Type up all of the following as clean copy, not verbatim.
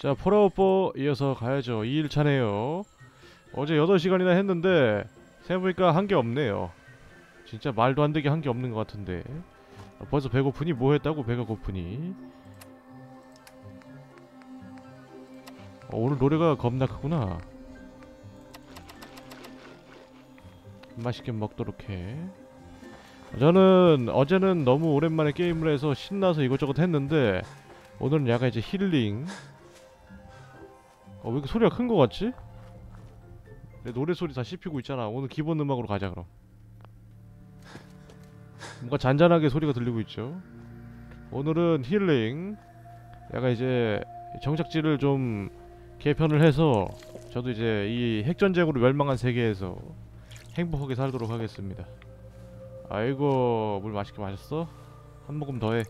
자, 폴아웃4 이어서 가야죠. 2일차네요. 어제 8시간이나 했는데 생각해보니까 한 게 없네요. 진짜 말도 안 되게 한 게 없는 것 같은데. 벌써 배고프니? 뭐 했다고 배가 고프니? 오늘 노래가 겁나 크구나. 맛있게 먹도록 해. 저는 어제는 너무 오랜만에 게임을 해서 신나서 이것저것 했는데 오늘은 약간 이제 힐링. 왜 이렇게 소리가 큰 거 같지? 내 노래 소리 다 씹히고 있잖아. 오늘 기본 음악으로 가자 그럼. 뭔가 잔잔하게 소리가 들리고 있죠. 오늘은 힐링. 약간 이제 정착지를 좀 개편을 해서 저도 이제 이 핵전쟁으로 멸망한 세계에서 행복하게 살도록 하겠습니다. 아이고, 물 맛있게 마셨어? 한 모금 더해.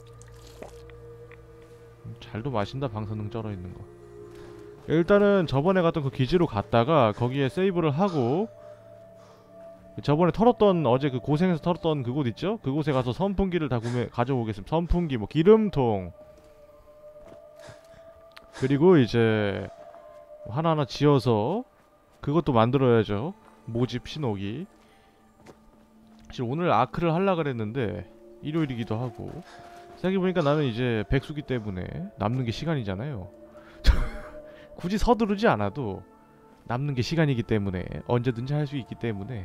잘도 마신다, 방사능 쩔어있는 거. 일단은 저번에 갔던 그 기지로 갔다가 거기에 세이브를 하고 저번에 털었던, 어제 그 고생해서 털었던 그곳 있죠? 그곳에 가서 선풍기를 다 가져오겠습니다. 선풍기, 뭐 기름통, 그리고 이제 하나하나 지어서 그것도 만들어야죠. 모집 신호기. 사실 오늘 아크를 하려 그랬는데 일요일이기도 하고, 생각해보니까 나는 이제 백수기 때문에 남는 게 시간이잖아요. 굳이 서두르지 않아도 남는 게 시간이기 때문에 언제든지 할 수 있기 때문에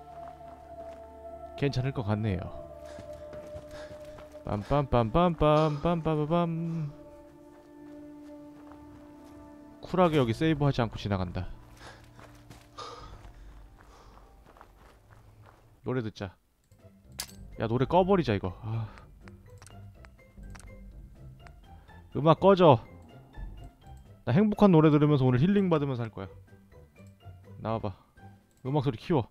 괜찮을 것 같네요. 빰빰빰빰빰빰빰빰빰. 쿨하게 여기 세이브하지 않고 지나간다. 노래 듣자. 야, 노래 꺼버리자 이거. 음악 꺼져. 나 행복한 노래 들으면서 오늘 힐링 받으면서 할 거야. 나와봐. 음악 소리 키워.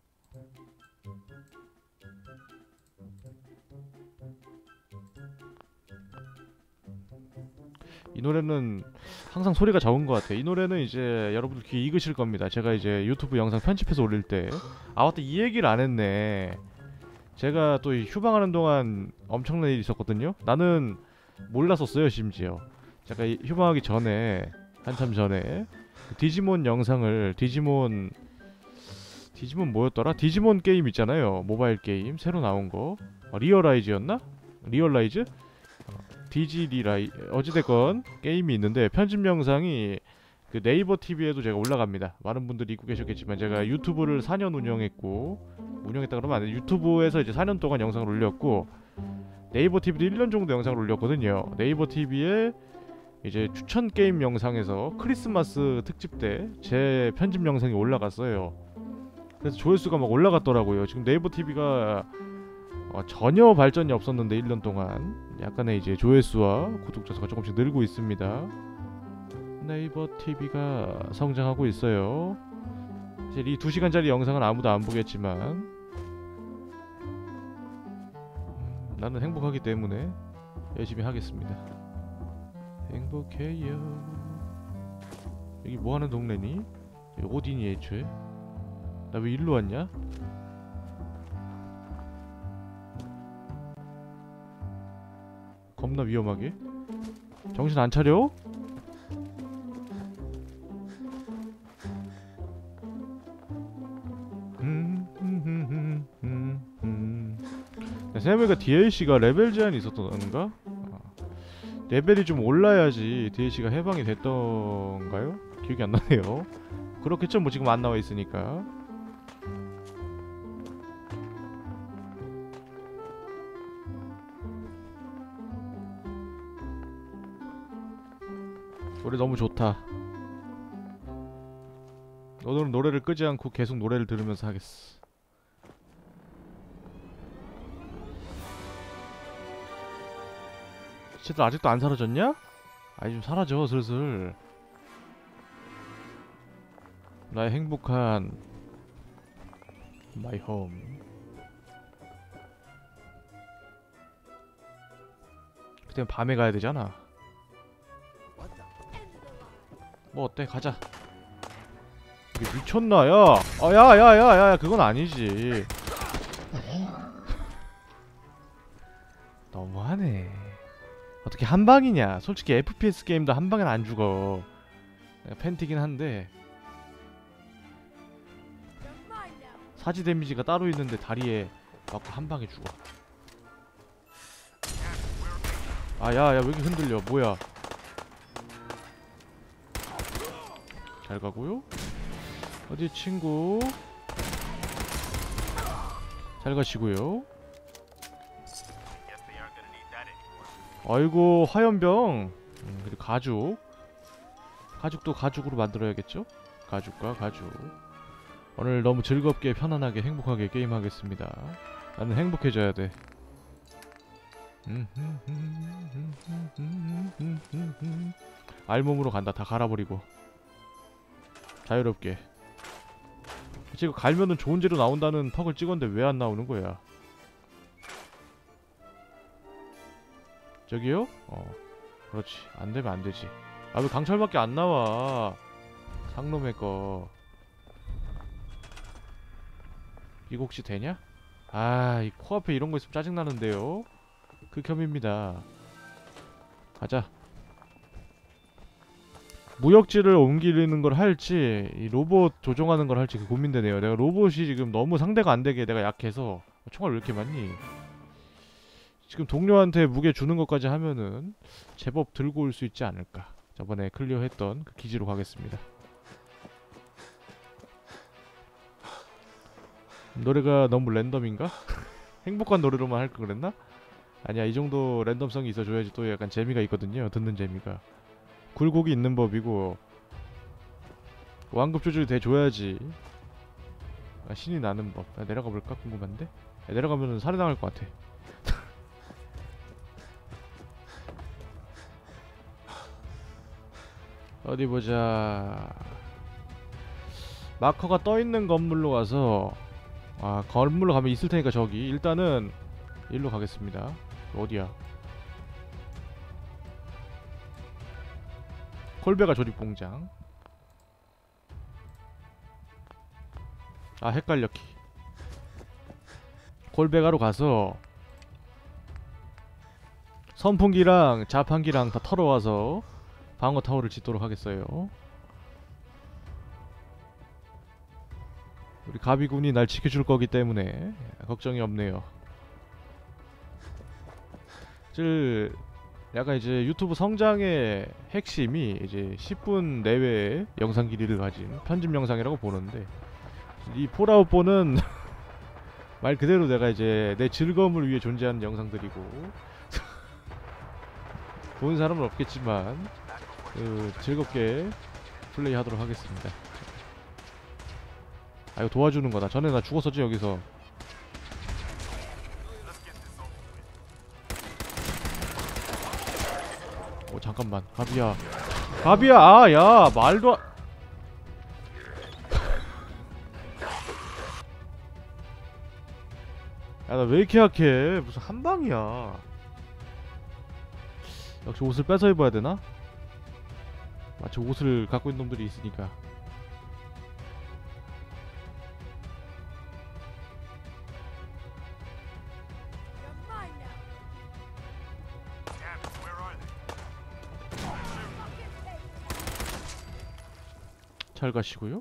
이 노래는 항상 소리가 적은 것 같아. 이 노래는 이제 여러분들 귀에 익으실 겁니다. 제가 이제 유튜브 영상 편집해서 올릴 때, 맞다, 이 얘기를 안 했네. 제가 또 휴방하는 동안 엄청난 일이 있었거든요. 나는 몰랐었어요. 심지어 제가 휴방하기 전에, 한참 전에 그 디지몬 영상을, 디지몬 뭐였더라? 디지몬 게임 있잖아요. 모바일 게임 새로 나온 거. 리얼라이즈였나? 리얼라이즈? 디지리라이, 어찌됐건 게임이 있는데 편집 영상이 그 네이버 TV에도 제가 올라갑니다. 많은 분들이 잊고 계셨겠지만 제가 유튜브를 4년 운영했다 그러면 안 돼. 유튜브에서 이제 4년 동안 영상을 올렸고, 네이버 TV도 1년 정도 영상을 올렸거든요. 네이버 TV에 이제 추천 게임 영상에서 크리스마스 특집 때 제 편집 영상이 올라갔어요. 그래서 조회수가 막 올라갔더라고요. 지금 네이버 TV가 전혀 발전이 없었는데 1년 동안 약간의 이제 조회수와 구독자 수가 조금씩 늘고 있습니다. 네이버 TV가 성장하고 있어요. 사실 이 2시간짜리 영상은 아무도 안 보겠지만 나는 행복하기 때문에 열심히 하겠습니다. 행복해요. 여기 뭐하는 동네니? 여기 어디니 애초에? 나 왜 일로 왔냐? 겁나 위험하게. 정신 안 차려? 생각해보니까 DLC가 레벨 제한이 있었던가? 레벨이 좀 올라야지 DLC가 해방이 됐던가요? 기억이 안 나네요. 그렇겠죠, 뭐 지금 안 나와 있으니까. 노래 너무 좋다. 오늘은 노래를 끄지 않고 계속 노래를 들으면서 하겠어. 쟤들 아직도 안 사라졌냐? 아니, 좀 사라져 슬슬. 나의 행복한 마이 홈. 그땐 밤에 가야 되잖아. 뭐 어때? 가자. 이게 미쳤나? 야! 야야야야, 그건 아니지. 너무하네. 어떻게 한방이냐? 솔직히 FPS 게임도 한방엔 안 죽어. 팬티긴 한데 사지 데미지가 따로 있는데 다리에 맞고 한 방에 죽어. 아, 야, 왜 이렇게 흔들려? 뭐야? 잘 가고요. 어디 친구? 잘 가시고요. 아이고, 화염병. 그리고 가죽도 가죽으로 만들어야겠죠? 가죽과 가죽. 오늘 너무 즐겁게 편안하게 행복하게 게임하겠습니다. 나는 행복해져야 돼. 알몸으로 간다. 다 갈아버리고 자유롭게. 지금 갈면은 좋은 재료 나온다는 턱을 찍었는데 왜 안 나오는 거야? 저기요? 그렇지. 안 되면 안 되지. 아, 왜 강철밖에 안 나와? 상놈의 거. 이거 혹시 되냐? 아, 이 코앞에 이런 거 있으면 짜증나는데요? 극혐입니다. 가자. 무역지를 옮기는 걸 할지 이 로봇 조종하는 걸 할지 고민되네요. 내가 로봇이 지금 너무 상대가 안 되게 내가 약해서. 총알 왜 이렇게 많니? 지금 동료한테 무게 주는 것까지 하면은 제법 들고 올 수 있지 않을까. 저번에 클리어했던 그 기지로 가겠습니다. 노래가 너무 랜덤인가? 행복한 노래로만 할 걸 그랬나? 아니야, 이 정도 랜덤성이 있어줘야지 또 약간 재미가 있거든요. 듣는 재미가. 굴곡이 있는 법이고 완급 조절이 돼줘야지 신이 나는 법. 내려가 볼까? 궁금한데? 내려가면은 살해당할 것 같아. 어디 보자. 마커가 떠있는 건물로 가서 건물로 가면 있을 테니까 저기 일단은 일로 가겠습니다. 어디야? 콜베가 조립공장. 아, 헷갈렸기. 콜베가로 가서 선풍기랑 자판기랑 다 털어와서 방어 타워를 짓도록 하겠어요. 우리 가비군이 날 지켜줄 거기 때문에 걱정이 없네요. 약간 이제 유튜브 성장의 핵심이 이제 10분 내외의 영상 길이를 가진 편집 영상이라고 보는데, 이 폴아웃 4는 말 그대로 내가 이제 내 즐거움을 위해 존재하는 영상들이고 보는 사람은 없겠지만 즐겁게 플레이하도록 하겠습니다. 아, 이거 도와주는 거다. 전에 나 죽었었지 여기서. 잠깐만. 가비야. 아, 야, 말도 야, 나 왜 이렇게 약해? 무슨 한방이야. 역시 옷을 뺏어 입어야 되나? 마치 옷을 갖고 있는 놈들이 있으니까. 잘 가시고요.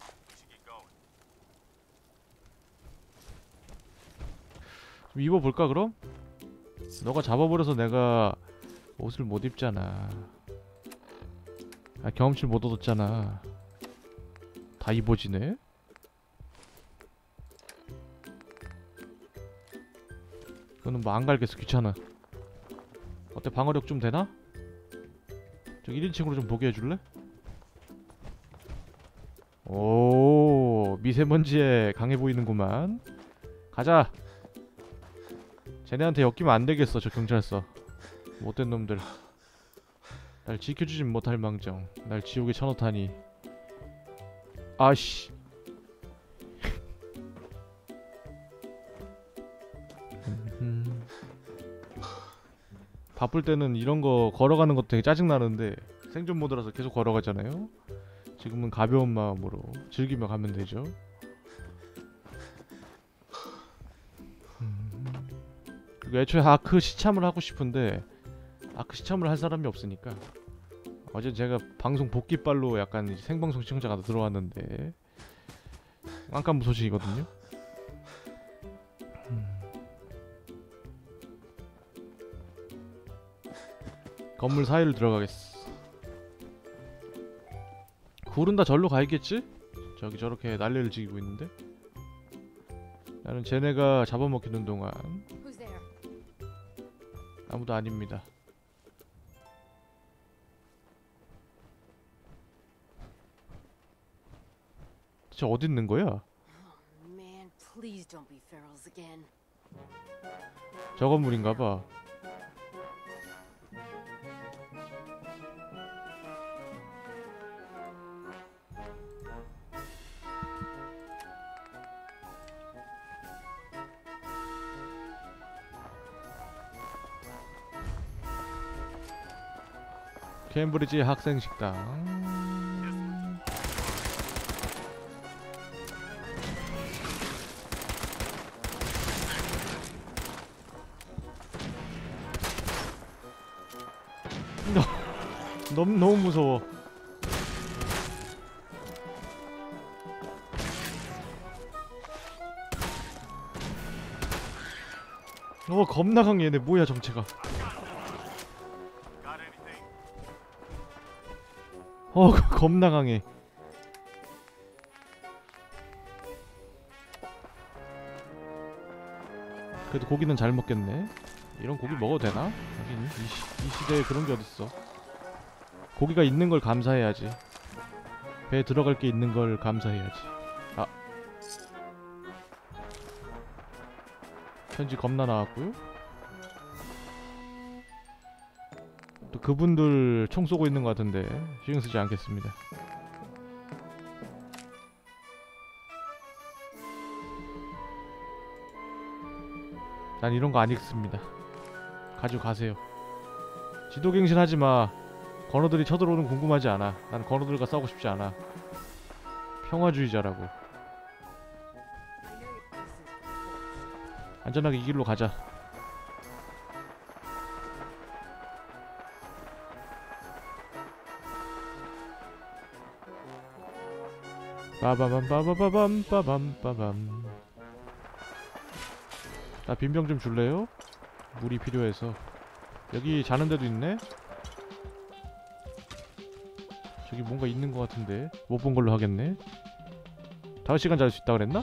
좀 입어볼까 그럼? 너가 잡아버려서 내가 옷을 못 입잖아. 경험치를 못 얻었잖아. 다 입어지네? 그거는 뭐 안 갈겠어. 귀찮아. 어때? 방어력 좀 되나? 저 1인칭으로 좀 보게 해줄래? 오, 미세먼지에 강해 보이는구만. 가자. 쟤네한테 엮이면 안 되겠어. 저 경찰서 못된 놈들. 날 지켜주진 못할 망정 날 지옥에 쳐넣다니. 아씨. 바쁠 때는 이런 거 걸어가는 것도 되게 짜증나는데 생존 모드라서 계속 걸어가잖아요. 지금은 가벼운 마음으로 즐기며 가면 되죠. 그리고 애초에 아크 시참을 하고 싶은데 아크 시참을 할 사람이 없으니까 어제 제가 방송 복귀빨로 약간 이제 생방송 시청자가 들어왔는데 깜깜무소식이거든요. 건물 사이를 들어가겠어. 굴은 다 절로 가 있겠지? 저기 저렇게 난리를 지기고 있는데 나는 쟤네가 잡아먹히는 동안 아무도 아닙니다. 저 어디 있는 거야? 저 건물인가봐. 케임브리지 학생식당. 너무 무서워. 겁나 강해 얘네. 뭐야 정체가. 겁나 강해. 그래도 고기는 잘 먹겠네. 이런 고기 먹어도 되나? 하긴 이 시대에 그런 게 어딨어. 고기가 있는 걸 감사해야지. 배에 들어갈 게 있는 걸 감사해야지. 아, 편지 겁나 나왔고요. 또 그분들 총 쏘고 있는 것 같은데 신경 쓰지 않겠습니다. 난 이런 거 안 읽습니다. 가지고 가세요. 지도갱신 하지마. 건어들이 쳐들어오는 궁금하지 않아. 난 건어들과 싸우고 싶지 않아. 평화주의자라고. 안전하게 이 길로 가자. 빠바밤 빠바바밤 빠밤 빠밤. 나 빈병 좀 줄래요? 물이 필요해서. 여기 자는 데도 있네? 저기 뭔가 있는 것 같은데 못 본 걸로 하겠네. 5시간 잘 수 있다 그랬나?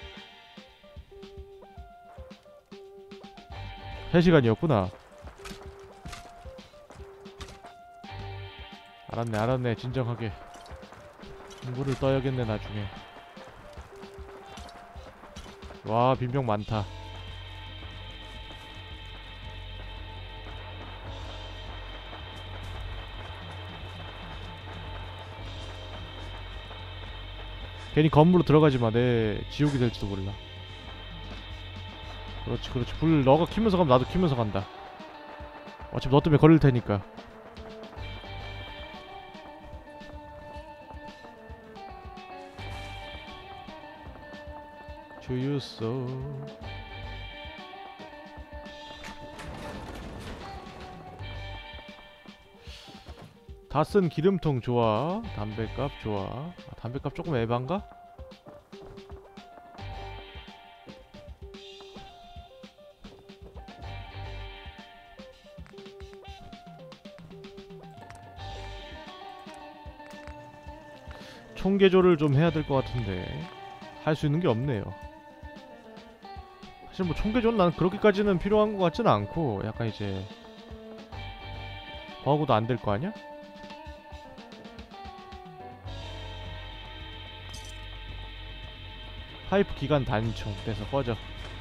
3시간이었구나. 알았네 진정하게. 물을 떠야겠네 나중에. 와 빈병 많다. 괜히 건물로 들어가지마. 내 지옥이 될지도 몰라. 그렇지 불 너가 키면서 가면 나도 키면서 간다. 어차피 너 때문에 걸릴 테니까. 주유소. 다 쓴 기름통 좋아. 담배값 좋아. 담배값 조금 에반가? 총개조를 좀 해야 될 것 같은데 할 수 있는 게 없네요. 사실 뭐 총개조는 난 그렇게까지는 필요한 것 같지는 않고 약간 이제 버그도 안 될 거 아니야? 파이프 기간 단총 돼서 꺼져.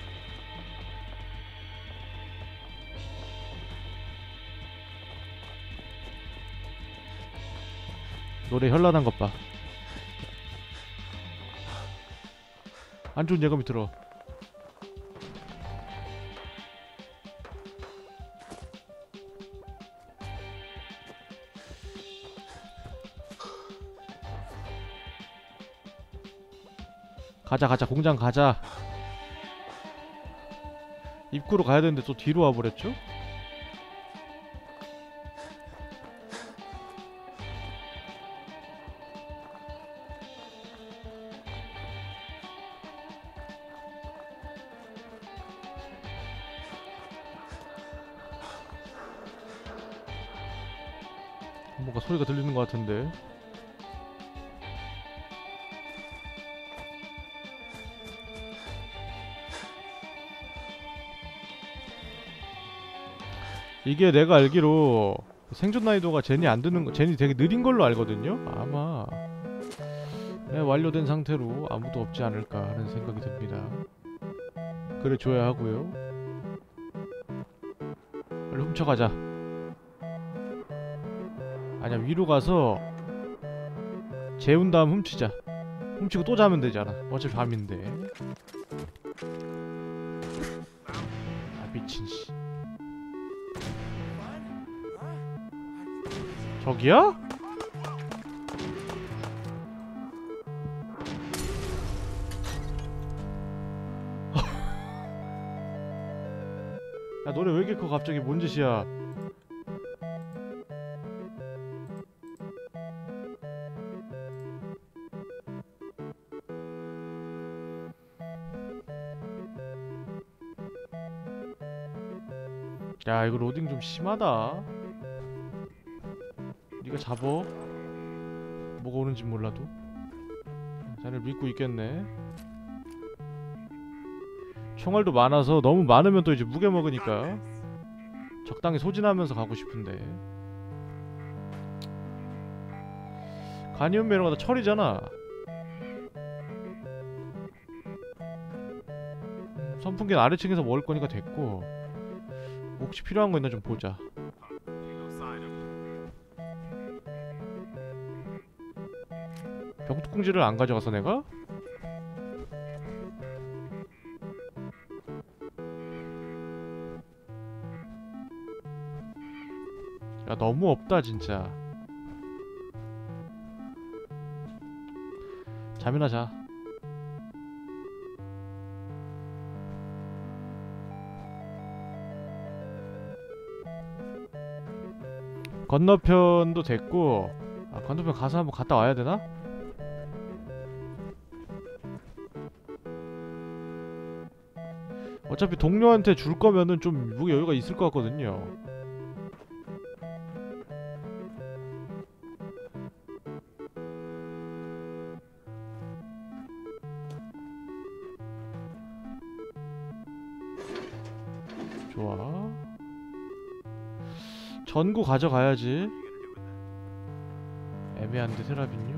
노래 현란한 것 봐. 안 좋은 예감이 들어. 가자 공장 가자. 입구로 가야 되는데 또 뒤로 와버렸죠? 뭔가 소리가 들리는 것 같은데. 이게 내가 알기로 생존 난이도가 제니 안 드는 거, 제니 되게 느린 걸로 알거든요. 아마 완료된 상태로 아무도 없지 않을까 하는 생각이 듭니다. 그래 줘야 하고요. 빨리 훔쳐가자. 아니야, 위로 가서 재운 다음 훔치자. 훔치고 또 자면 되잖아. 어차피 밤인데. 아 미친 씨. 저기야? 야 너네 왜 이렇게 커 갑자기. 뭔 짓이야. 야 이거 로딩 좀 심하다. 니가 잡어. 뭐가 오는지 몰라도. 자네를 믿고 있겠네. 총알도 많아서 너무 많으면 또 이제 무게 먹으니까 적당히 소진하면서 가고 싶은데. 가니움 메로가 다 철이잖아. 선풍기는 아래층에서 먹을 거니까 됐고, 혹시 필요한 거 있나 좀 보자. 병뚜껑지를 안 가져가서 내가? 야 너무 없다 진짜. 잠이나 자. 건너편도 됐고. 아 건너편 가서 한번 갔다 와야 되나? 어차피 동료한테 줄 거면은 좀 무게 여유가 있을 것 같거든요. 좋아. 전구 가져가야지. 애매한데 세라빈요?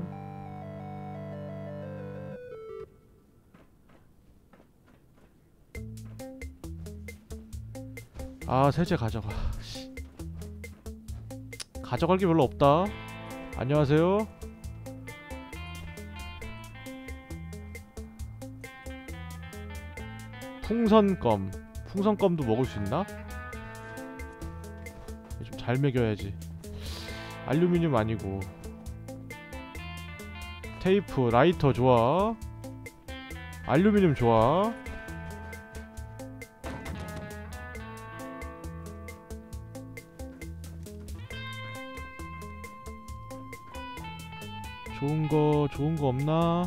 아 세제 가져가. 가져갈 게 별로 없다. 안녕하세요. 풍선껌. 풍선껌도 먹을 수 있나? 좀 잘 먹여야지. 알루미늄 아니고. 테이프, 라이터 좋아. 알루미늄 좋아. 좋은 거 없나?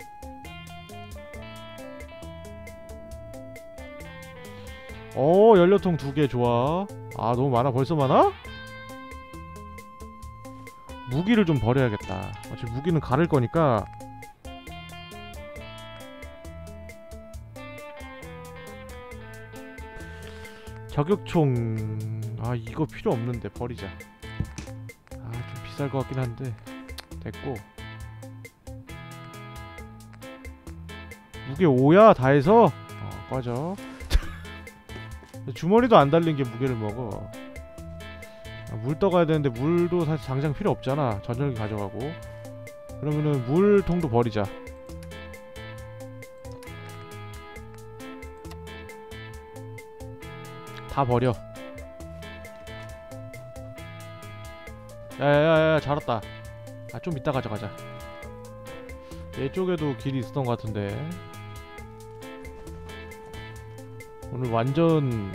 연료통 2개 좋아. 아 너무 많아. 벌써 많아? 무기를 좀 버려야겠다. 어차피 무기는 가를 거니까. 저격총. 아 이거 필요 없는데 버리자. 아 좀 비쌀 것 같긴 한데 됐고. 무게 5야 다 해서? 꺼져. 주머니도 안 달린 게 무게를 먹어. 물 떠가야 되는데 물도 사실 당장 필요 없잖아. 전열기 가져가고. 그러면은 물통도 버리자. 다 버려. 야야야야 잘 왔다. 아 좀 이따 가져가자. 이쪽에도 길이 있었던 것 같은데. 오늘 완전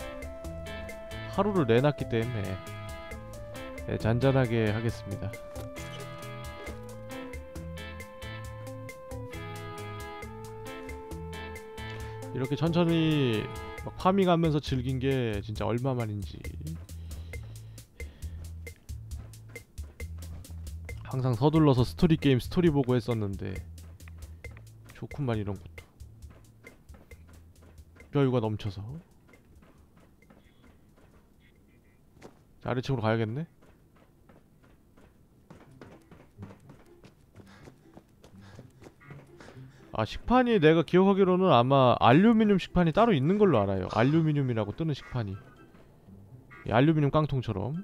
하루를 내놨기 때문에 네, 잔잔하게 하겠습니다. 이렇게 천천히 막 파밍하면서 즐긴 게 진짜 얼마만인지. 항상 서둘러서 스토리 게임 스토리 보고 했었는데 좋구만 이런 것도. 여유가 넘쳐서. 아래층으로 가야겠네. 아, 식판이 내가 기억하기로는 아마 알루미늄 식판이 따로 있는 걸로 알아요. 알루미늄이라고 뜨는 식판이. 이 알루미늄 깡통처럼.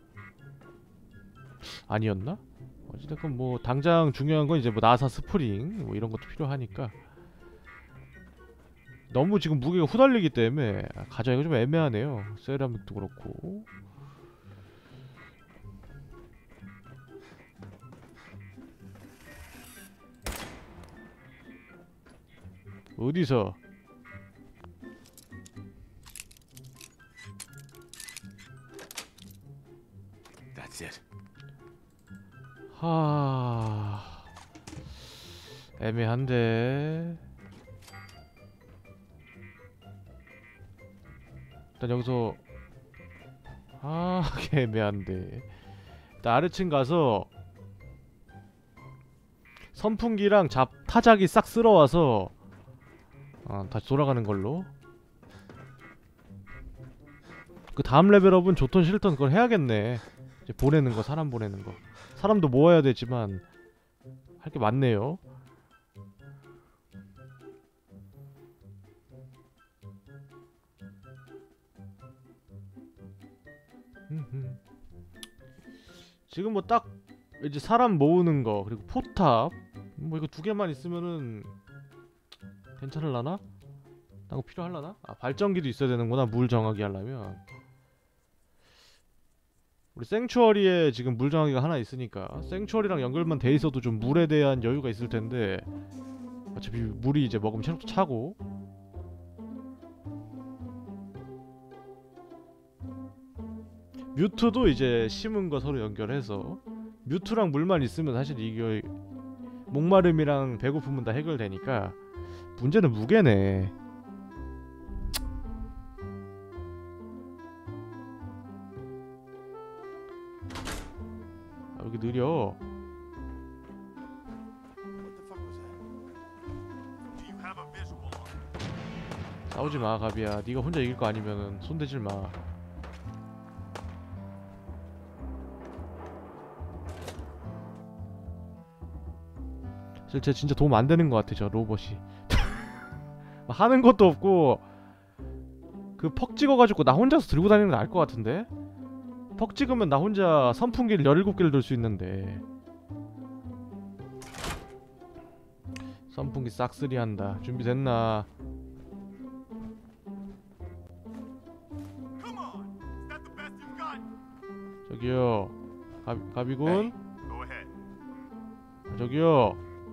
아니었나? 어찌됐건 뭐 당장 중요한 건 이제 뭐 나사 스프링 뭐 이런 것도 필요하니까. 너무 지금 무게가 후달리기 때문에 가져가기가 좀 애매하네요. 세라믹도 그렇고. 어디서? That's it. 하... 애매한데. 일단 여기서 애매한데. 일단 아래층 가서 선풍기랑 타작이 싹 쓸어와서 다시 돌아가는 걸로. 그 다음 레벨업은 좋던 싫던 그걸 해야겠네. 이제 보내는 거, 사람 보내는 거. 사람도 모아야 되지만 할 게 많네요. 지금 뭐 딱 이제 사람 모으는 거 그리고 포탑 뭐 이거 두 개만 있으면은 괜찮을라나? 딴 거 필요할라나? 아, 발전기도 있어야 되는구나. 물 정하기 하려면. 우리 생추어리에 지금 물 정하기가 하나 있으니까 생추어리랑 연결만 돼 있어도 좀 물에 대한 여유가 있을 텐데 어차피 물이 이제 먹으면 체력도 차고. 뮤트도 이제 심은 거 서로 연결해서 뮤트랑 물만 있으면 사실 이게 목마름이랑 배고픔은 다 해결되니까. 문제는 무게네. 아, 여기 느려. 싸우지마 가비야. 네가 혼자 이길 거 아니면은 손대질마. 사실 쟤 진짜 도움 안되는 것 같아 저 로봇이. 하는 것도 없고 그 퍽 찍어가지고 나 혼자서 들고 다니는 게 나을 것 같은데? 퍽 찍으면 나 혼자 선풍기를 17개를 들 수 있는데. 선풍기 싹쓸이 한다. 준비됐나? 저기요 가비군? 저기요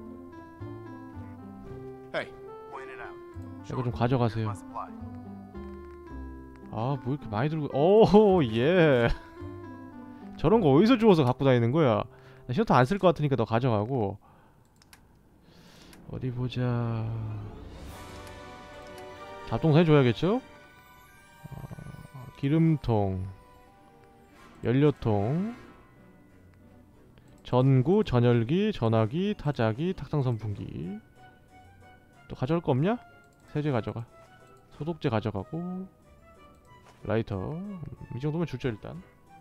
이거 좀 가져가세요. 아, 뭐 이렇게 많이 들고. 오, 예. 저런 거 어디서 주워서 갖고 다니는 거야? 나 셔터 안 쓸 것 같으니까 너 가져가고. 어디 보자. 잡동사 해줘야겠죠? 기름통, 연료통, 전구, 전열기, 전화기, 타자기, 탁상 선풍기. 또 가져올 거 없냐? 세제 가져가. 소독제 가져가고. 라이터. 이 정도면 줄죠 일단.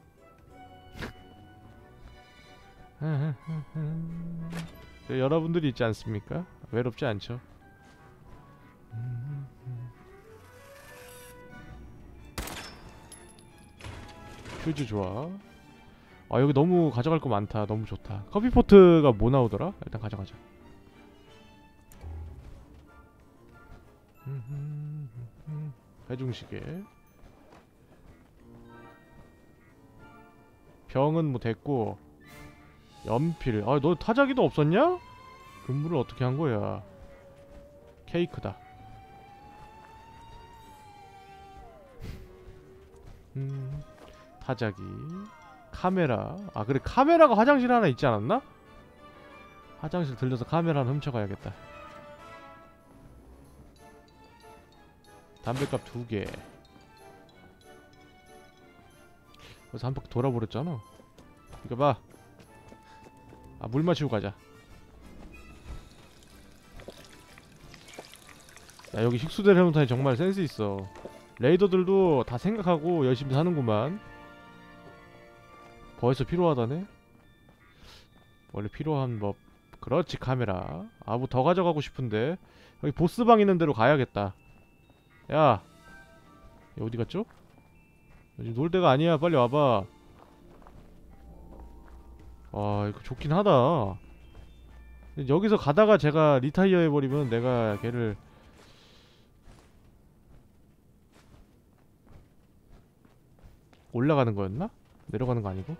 여러분들이 있지 않습니까? 외롭지 않죠? 퓨즈 좋아. 아, 여기 너무 가져갈 거 많다. 너무 좋다. 커피포트가 뭐 나오더라? 일단 가져가자. 배중시계. 병은 뭐 됐고. 연필. 아, 너 타자기도 없었냐? 근무를 어떻게 한 거야? 케이크다. 타자기. 카메라. 아, 그래, 카메라가 화장실에 하나 있지 않았나? 화장실 들려서 카메라 하나 훔쳐가야겠다. 담배값 2개. 그래서 한 바퀴 돌아버렸잖아. 이거 봐. 아, 물 마시고 가자. 야, 여기 식수대 해운탄이 정말 센스 있어. 레이더들도 다 생각하고 열심히 사는구만. 벌써 필요하다네? 원래 필요한 법. 그렇지, 카메라. 아, 뭐 더 가져가고 싶은데. 여기 보스방 있는 데로 가야겠다. 야, 얘 어디 갔죠? 여기 놀 데가 아니야. 빨리 와봐. 아, 이거 좋긴 하다. 근데 여기서 가다가 제가 리타이어 해버리면 내가 걔를 올라가는 거였나? 내려가는 거 아니고?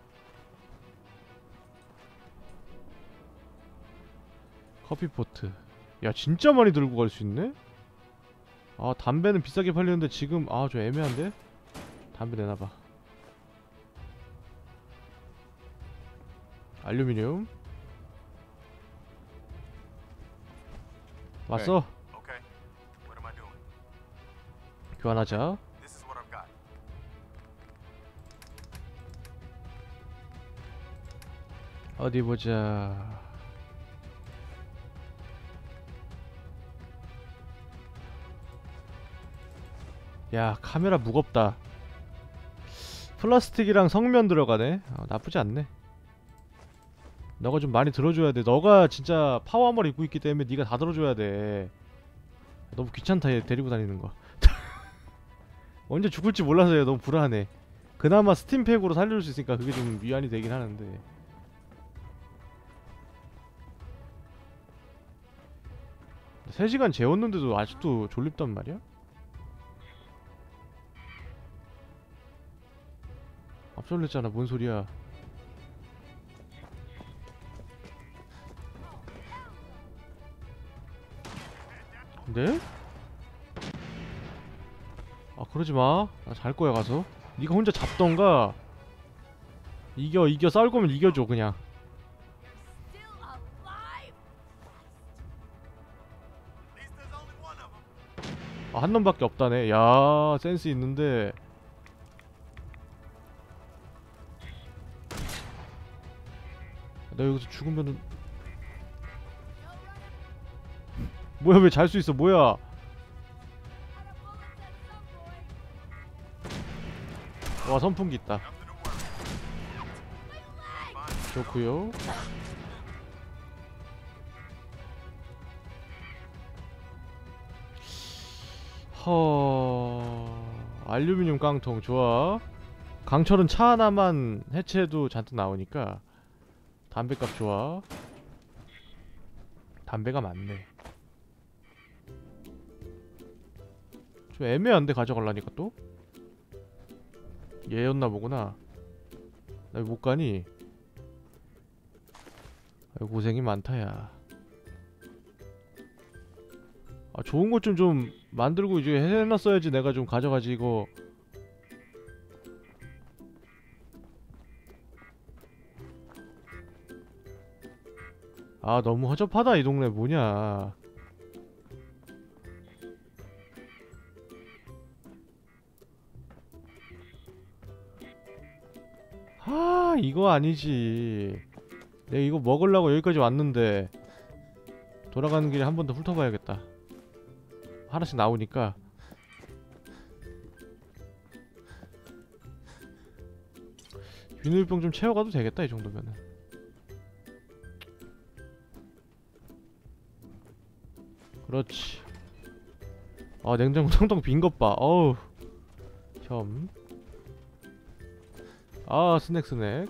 커피포트. 야, 진짜 많이 들고 갈 수 있네? 아, 담배는 비싸게 팔리는데 지금 아, 좀 애매한데? 담배 내놔봐. 알루미늄. 왔어. Okay. What am I doing? 교환하자. This is what I've got. 어디 보자. 야, 카메라 무겁다. 플라스틱이랑 성면 들어가네. 나쁘지 않네. 너가 좀 많이 들어줘야 돼. 너가 진짜 파워아머를 입고 있기 때문에 네가 다 들어줘야 돼. 너무 귀찮다, 얘 데리고 다니는 거. 언제 죽을지 몰라서 얘 너무 불안해. 그나마 스팀팩으로 살려줄 수 있으니까 그게 좀 위안이 되긴 하는데. 3시간 재웠는데도 아직도 졸립단 말이야? 앞설랬잖아. 뭔 소리야. 근데? 아, 그러지마. 나 잘 거야 가서. 니가 혼자 잡던가. 이겨 싸울 거면 이겨줘 그냥. 아, 한 놈밖에 없다네. 야, 센스 있는데. 나 여기서 죽으면은 뭐야, 왜 잘 수 있어? 뭐야? 와, 선풍기 있다. 좋구요. 알루미늄 깡통 좋아. 강철은 차 하나만 해체해도 잔뜩 나오니까 담배값 좋아. 담배가 많네. 좀 애매한데 가져가려니까 또? 얘였나 보구나. 나 왜 못가니? 아이고, 고생이 많다 야. 아, 좋은 것 좀 만들고 이제 해놨어야지. 내가 좀 가져가지 이거. 아, 너무 허접하다 이 동네. 뭐냐. 아, 이거 아니지. 내가 이거 먹으려고 여기까지 왔는데 돌아가는 길에 한 번 더 훑어봐야겠다. 하나씩 나오니까. 비닐병 좀 채워가도 되겠다 이 정도면은. 그렇지. 아, 냉장고 텅텅 빈 것 봐. 어우, 혐. 아, 스낵.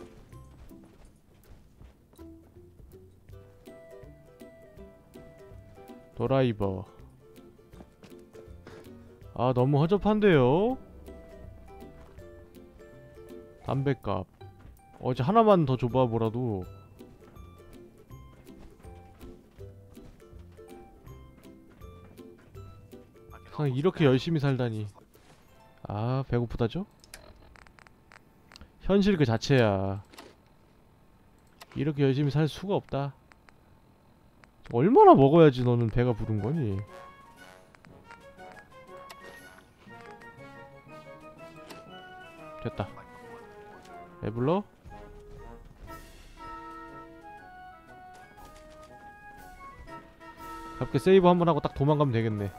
드라이버. 아, 너무 허접한데요? 담배값. 이제 하나만 더 줘봐 뭐라도. 세상에 이렇게 열심히 살다니. 아, 배고프다죠? 현실 그 자체야. 이렇게 열심히 살 수가 없다. 얼마나 먹어야지 너는 배가 부른 거니? 됐다. 왜 불러? 가볍게 세이브 한번 하고 딱 도망가면 되겠네.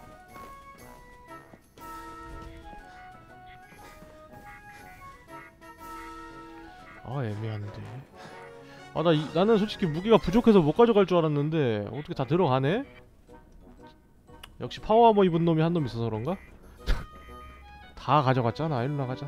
아 애매한데. 아 나는 솔직히 무기가 부족해서 못 가져갈 줄 알았는데 어떻게 다 들어가네? 역시 파워아머 입은 놈이 한 놈 있어서 그런가? 다 가져갔잖아. 일로 나가자.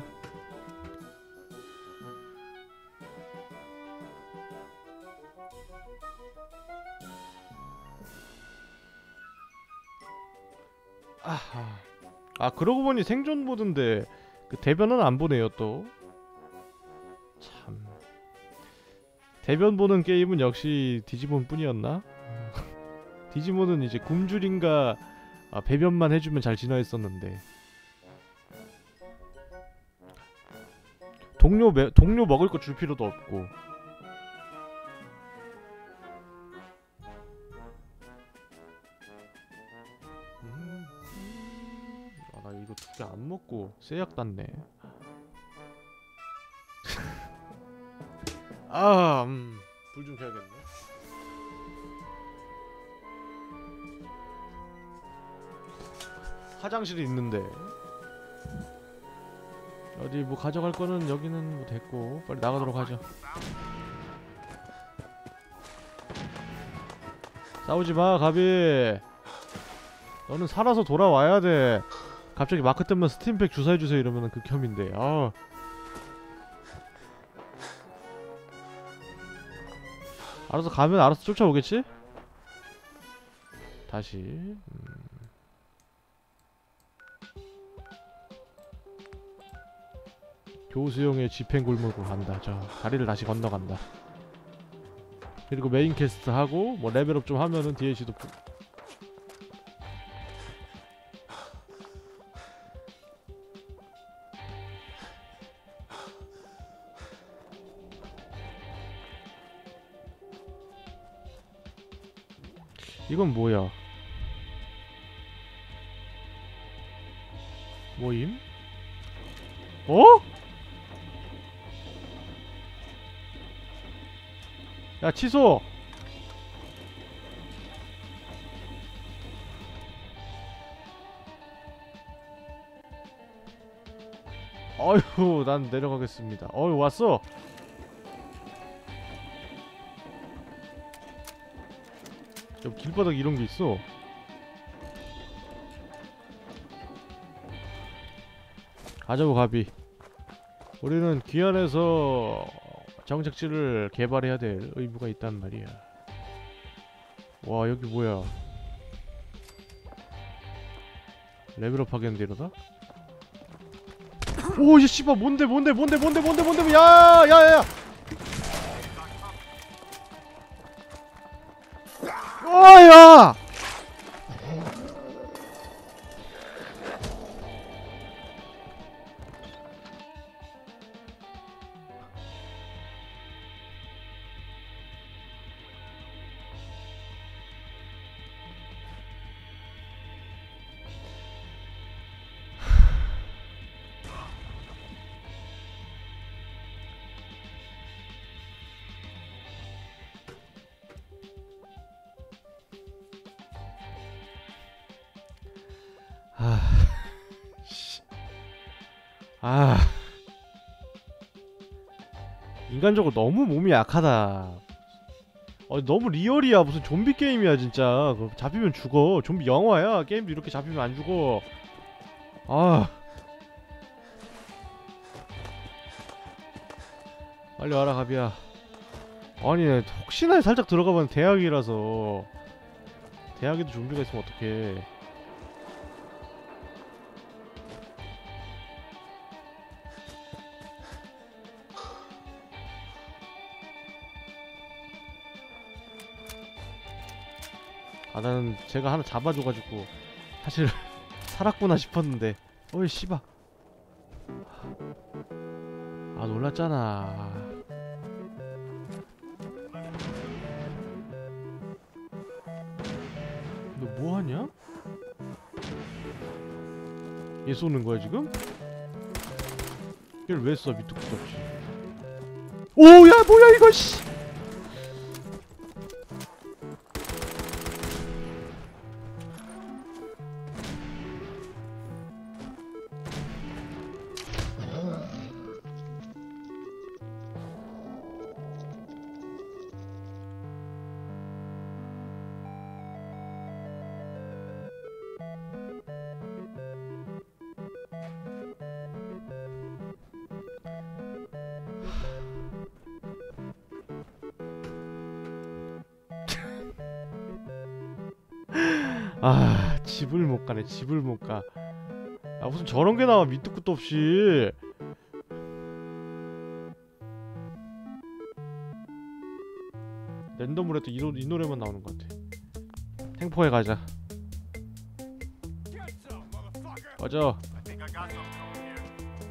아하. 아 그러고 보니 생존 모드인데 그 대변은 안 보네요 또. 참. 대변 보는 게임은 역시 디지몬 뿐이었나? 디지몬은 이제 굶주림과 배변만 해주면 잘 진화했었는데. 동료 먹을 거 줄 필요도 없고. 아 나 이거 두 개 안 먹고 쇠약 땄네. 아, 불 좀 켜야겠네. 화장실이 있는데 어디 뭐 가져갈 거는 여기는 뭐 됐고 빨리 나가도록 하죠. 싸우지 마, 가비. 너는 살아서 돌아와야 돼. 갑자기 마크 뜨면 스팀팩 주사해주세요 이러면은 극혐인데. 아. 알아서 가면 알아서 쫓아오겠지? 다시. 교수형의 집행골목으로 간다. 저 다리를 다시 건너간다. 그리고 메인 퀘스트 하고 뭐 레벨업 좀 하면은 DLC도 이건 뭐야? 뭐임? 어? 야 취소! 어휴 난 내려가겠습니다. 어휴 왔어! 저 길바닥에 이런게 있어. 가자고 가비. 우리는 귀환해서 정착지를 개발해야 될 의무가 있단 말이야. 와 여기 뭐야? 레벨업 하겠는데 이러다? 오 이 씨발 뭔데 야야야야! 아야! 아 인간적으로 너무 몸이 약하다. 너무 리얼이야. 무슨 좀비 게임이야 진짜. 잡히면 죽어. 좀비 영화야. 게임도 이렇게 잡히면 안 죽어. 아 빨리 와라 가비야. 아니 혹시나 살짝 들어가면 대학이라서. 대학에도 좀비가 있으면 어떡해. 아 나는 제가 하나 잡아줘가지고 사실 살았구나 싶었는데 어이 씨발. 아 놀랐잖아. 너 뭐하냐? 얘 쏘는 거야 지금? 얘를 왜 쏴? 밑도 끝도 없이. 오야 뭐야 이거 씨. 아, 집을 못 가네. 집을 못 가. 아, 무슨 저런 게 나와, 밑도 끝도 없이. 랜덤으로 해도 이 노래만 나오는 것 같아. 탱포에 가자. 맞아. I think I got something over here.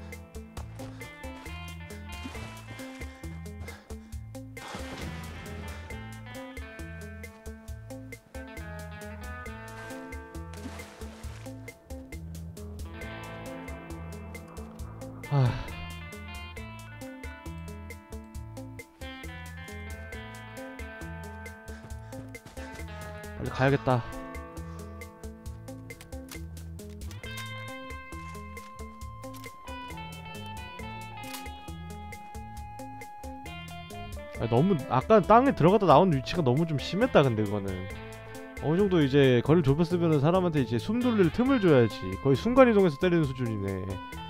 아. 빨리 가야겠다. 아, 너무 아까 땅에 들어갔다 나온 위치가 너무 좀 심했다. 근데 그거는 어느 정도 이제 거리를 좁혔으면은 사람한테 이제 숨 돌릴 틈을 줘야지. 거의 순간 이동해서 때리는 수준이네.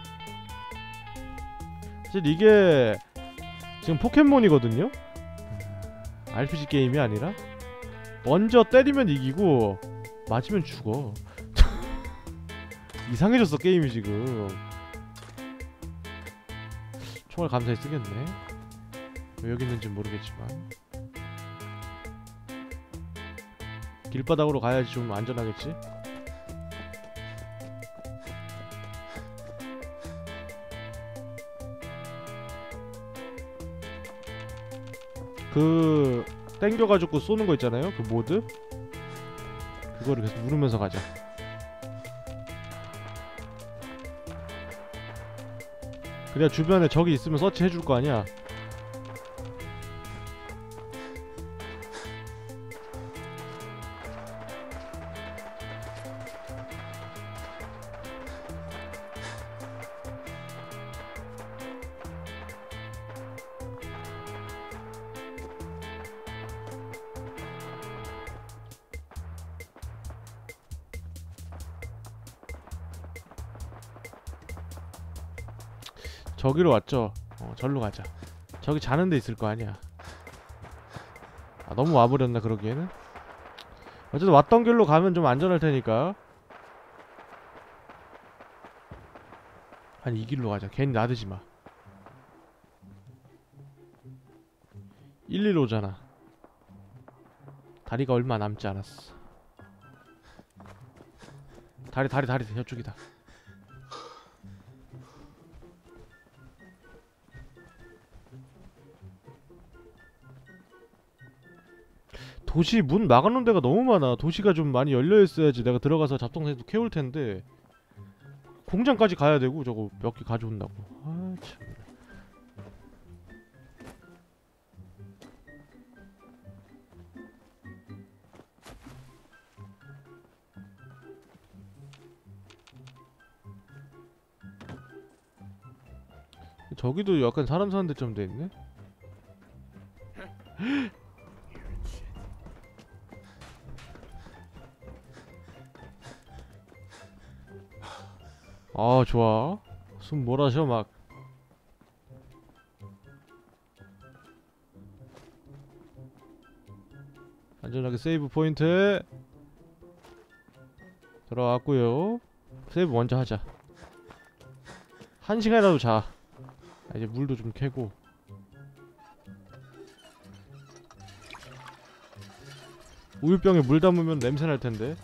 사실 이게 지금 포켓몬이거든요. RPG 게임이 아니라 먼저 때리면 이기고 맞으면 죽어. 이상해졌어 게임이 지금. 총알 감사히 쓰겠네. 왜 여기 있는지 모르겠지만 길바닥으로 가야지 좀 안전하겠지? 그 땡겨가지고 쏘는 거 있잖아요? 그 모드? 그거를 계속 누르면서 가자. 그래야 주변에 적이 있으면 서치 해줄 거 아니야. 저기로 왔죠? 절로 가자. 저기 자는 데 있을 거 아니야. 아, 너무 와버렸나 그러기에는? 어쨌든 왔던 길로 가면 좀 안전할 테니까. 아니 이 길로 가자. 괜히 나대지 마. 115잖아. 다리가 얼마 남지 않았어. 다리 저쪽이다. 도시 문 막아놓은 데가 너무 많아. 도시가 좀 많이 열려있어야지 내가 들어가서 잡동사니도 캐올 텐데 공장까지 가야 되고 저거 몇 개 가져온다고. 아 참. 저기도 약간 사람 사는 데쯤 돼있네? 아 좋아. 숨 몰아쉬어 막. 안전하게 세이브 포인트 들어왔고요. 세이브 먼저 하자. 1시간이라도 자. 이제 물도 좀 캐고. 우유병에 물 담으면 냄새 날 텐데.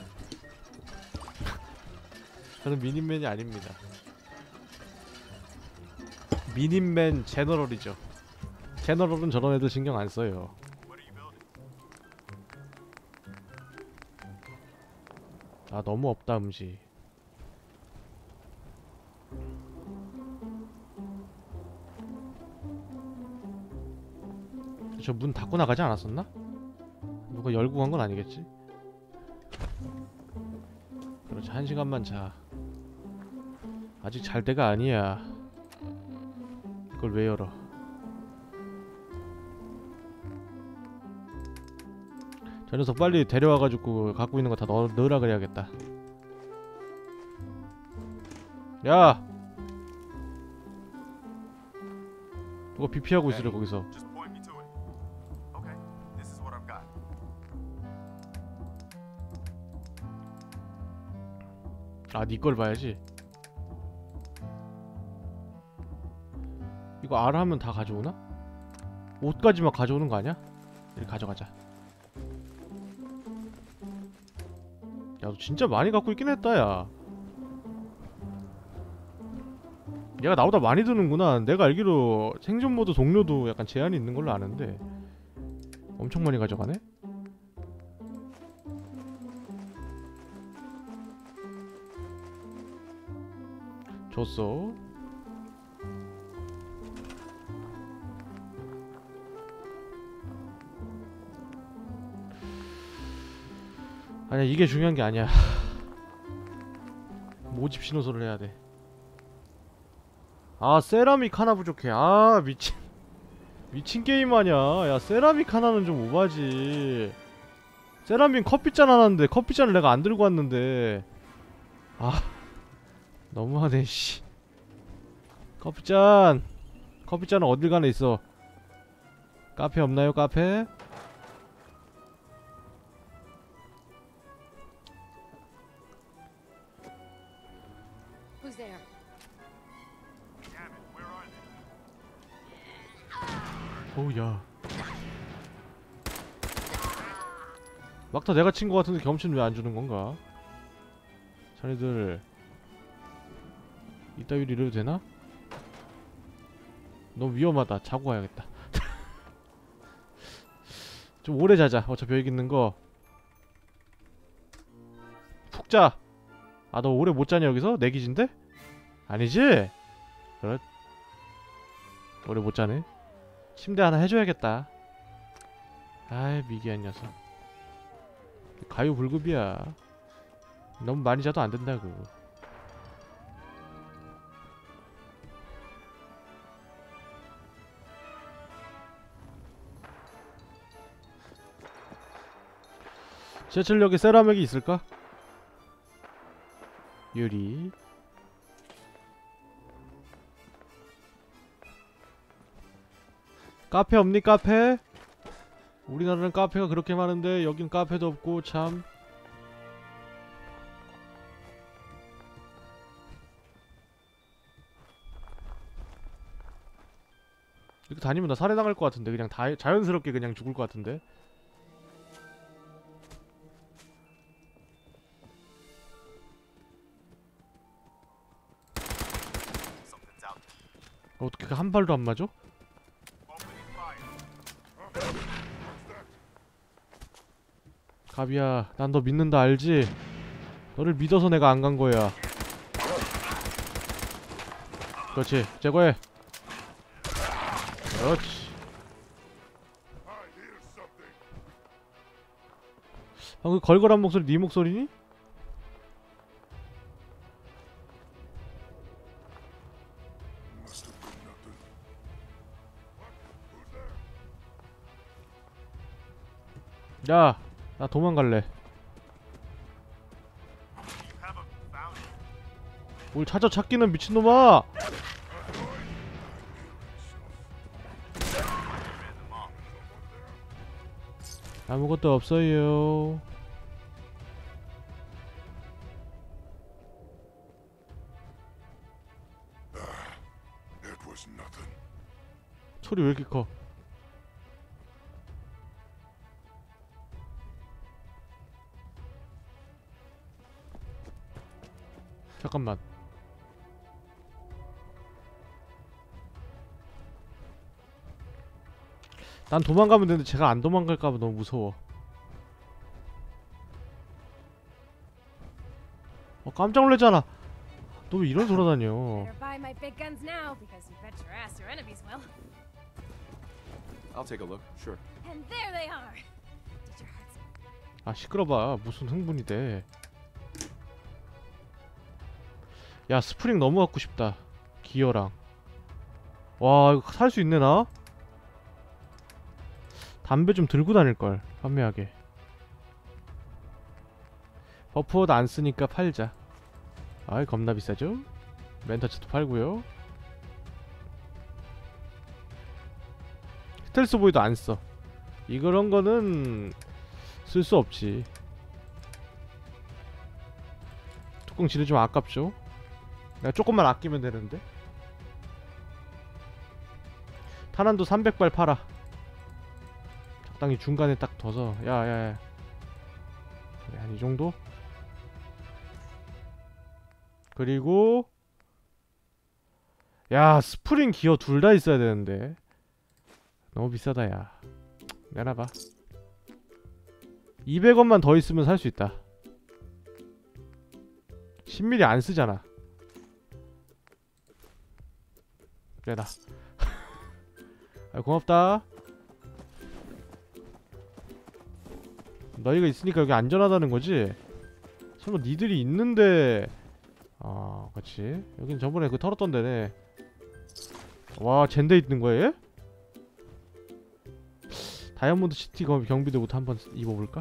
저는 미닌맨이 아닙니다. 미닌맨 제너럴이죠. 제너럴은 저런 애들 신경 안 써요. 아 너무 없다 음식. 저 문 닫고 나가지 않았었나? 누가 열고 간 건 아니겠지? 그렇지 1시간만 자. 아직 잘 때가 아니야. 그걸 왜 열어? 저 녀석 빨리 데려와가지고 갖고 있는 거 다 넣으라 그래야겠다. 야! 누가 비피하고 있으래 거기서. Just point me to it. Okay, this is what I've got. 아, 니 걸 봐야지. 이거 R 하면 다 가져오나? 옷까지만 가져오는 거 아니야? 이렇게 가져가자. 야, 너 진짜 많이 갖고 있긴 했다, 야. 얘가 나보다 많이 드는구나. 내가 알기로 생존 모드 동료도 약간 제한이 있는 걸로 아는데 엄청 많이 가져가네? 줬어. 아니야, 이게 중요한 게 아니야. 모집 신호소를 해야 돼. 아, 세라믹 하나 부족해. 아, 미친 게임 아냐. 야, 세라믹 하나는 좀 오바지. 세라믹 커피잔 하나인데 커피잔을 내가 안 들고 왔는데. 아, 너무하네, 씨. 커피잔은 어딜 가나 있어. 카페 없나요, 카페? Who's there? Damn it, where are they? 어우, 야. 막타 내가 친 거 같은데 경험치는 왜 안 주는 건가? 자네들 이따위로 이래도 되나? 너무 위험하다. 자고 가야겠다. 좀 오래 자자. 어차피 여기 있는 거 푹 자. 아, 너 오래 못 자냐 여기서? 내 기진데? 아니지? 그래. 오래 못 자네. 침대 하나 해줘야겠다. 아이, 미개한 녀석. 가요불급이야. 너무 많이 자도 안 된다고. 지하철역에 세라믹이 있을까? 유리. 카페 없니, 카페? 우리나라는 카페가 그렇게 많은데 여긴 카페도 없고 참. 이렇게 다니면 나 살해당할 것 같은데. 그냥 자연스럽게 그냥 죽을 것 같은데. Something's out. 어떻게 한 발도 안 맞아? Opening fire. 가비야, 난 너 믿는다 알지? 너를 믿어서 내가 안 간 거야. 그렇지, 제거해. 그렇지. 방금 걸걸한 목소리 네 목소리니? 야, 나 도망갈래. You haven't found it. 뭘 찾아 찾기는 미친놈아! 아무것도 없어요. It was nothing. 소리 왜 이렇게 커? 잠깐만. 난 도망가면 되는데 제가 안 도망갈까봐 너무 무서워. 깜짝 놀랐잖아. 너 왜 이런 돌아다녀? Better buy my big guns now because you bet your ass your enemies will. I'll take a look, sure. And there they are. Did your heart sink? 아, 시끄러봐. 무슨 흥분이 돼. 야, 스프링 너무 갖고 싶다. 기어랑. 와, 이거 살 수 있네 나? 담배 좀 들고 다닐걸. 판매하게. 버프워드 안 쓰니까 팔자. 아이, 겁나 비싸죠? 멘터치도 팔고요. 스텔스 보이도 안 써. 이런 거는 쓸 수 없지. 뚜껑 지르 좀 아깝죠? 내가 조금만 아끼면 되는데. 탄환도 300발 팔아. 적당히 중간에 딱 둬서. 야야야. 그래, 한 이 정도? 그리고 야, 스프링 기어 둘 다 있어야 되는데. 너무 비싸다 야. 내놔봐. 200원만 더 있으면 살 수 있다. 10mm 안 쓰잖아. 내놔. 아, 고맙다. 너희가 있으니까 여기 안전하다는 거지? 설마 니들이 있는데. 아, 그렇지. 여긴 저번에 그 털었던 데네. 와, 젠데 있는 거야 얘? 다이아몬드 시티 경비대부터 한번 입어볼까?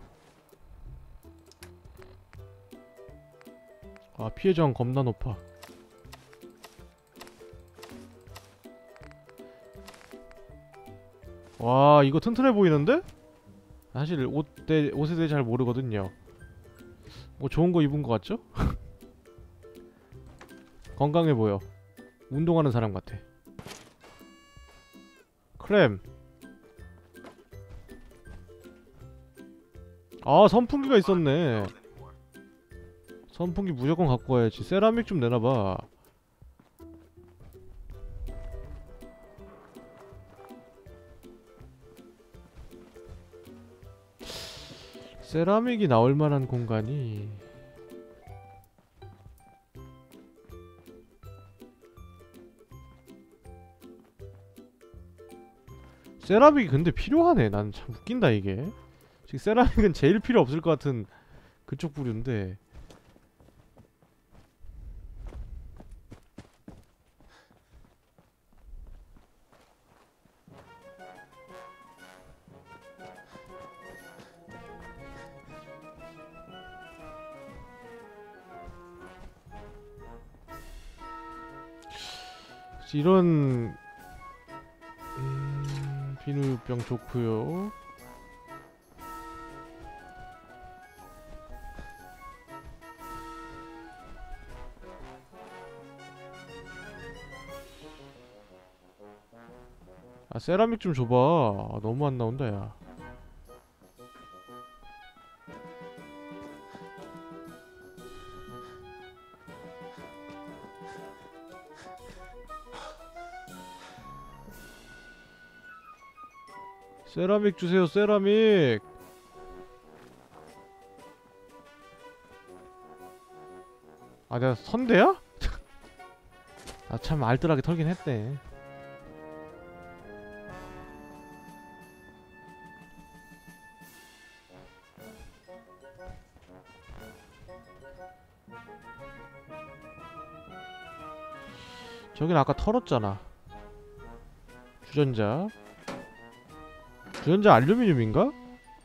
아, 피해 저항 겁나 높아. 와, 이거 튼튼해 보이는데? 사실 옷에 대해 잘 모르거든요. 뭐 좋은 거 입은 거 같죠? 건강해 보여. 운동하는 사람 같아. 크렘. 아, 선풍기가 있었네. 선풍기 무조건 갖고 와야지. 세라믹 좀 내놔봐. 세라믹이 나올 만한 공간이 세라믹이 근데 필요하네. 난 참 웃긴다 이게. 지금 세라믹은 제일 필요 없을 것 같은 그쪽 부류인데. 이런 비누병 좋고요. 아, 세라믹 좀 줘봐. 아, 너무 안 나온다 야. 세라믹 주세요, 세라믹. 아, 내가 선대야? 아, 참 알뜰하게 털긴 했네. 저긴 아까 털었잖아. 주전자. 주전자 알루미늄인가?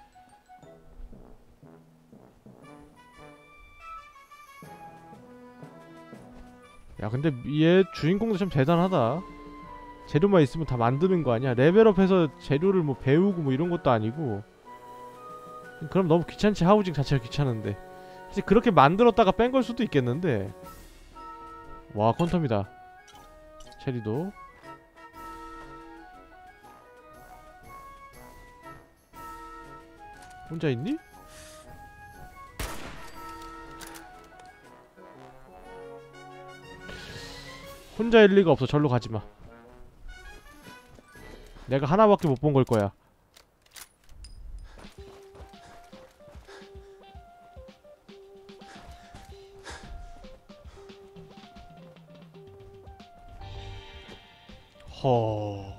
야, 근데 얘 주인공도 참 대단하다. 재료만 있으면 다 만드는 거 아니야? 레벨업해서 재료를 뭐 배우고 뭐 이런 것도 아니고. 그럼 너무 귀찮지. 하우징 자체가 귀찮은데. 사실 그렇게 만들었다가 뺀 걸 수도 있겠는데. 와, 퀀텀이다. 체리도. 혼자 있니? 혼자일 리가 없어. 절로 가지마. 내가 하나밖에 못 본 걸 거야. 허...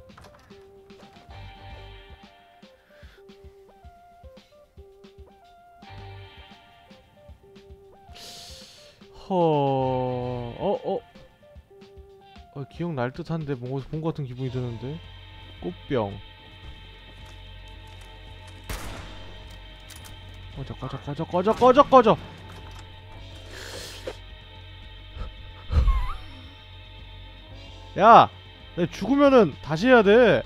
기억날 듯한데 뭔가 본 것 같은 기분이 드는데. 꽃병. 꺼져. 야! 내가 죽으면은 다시 해야 돼.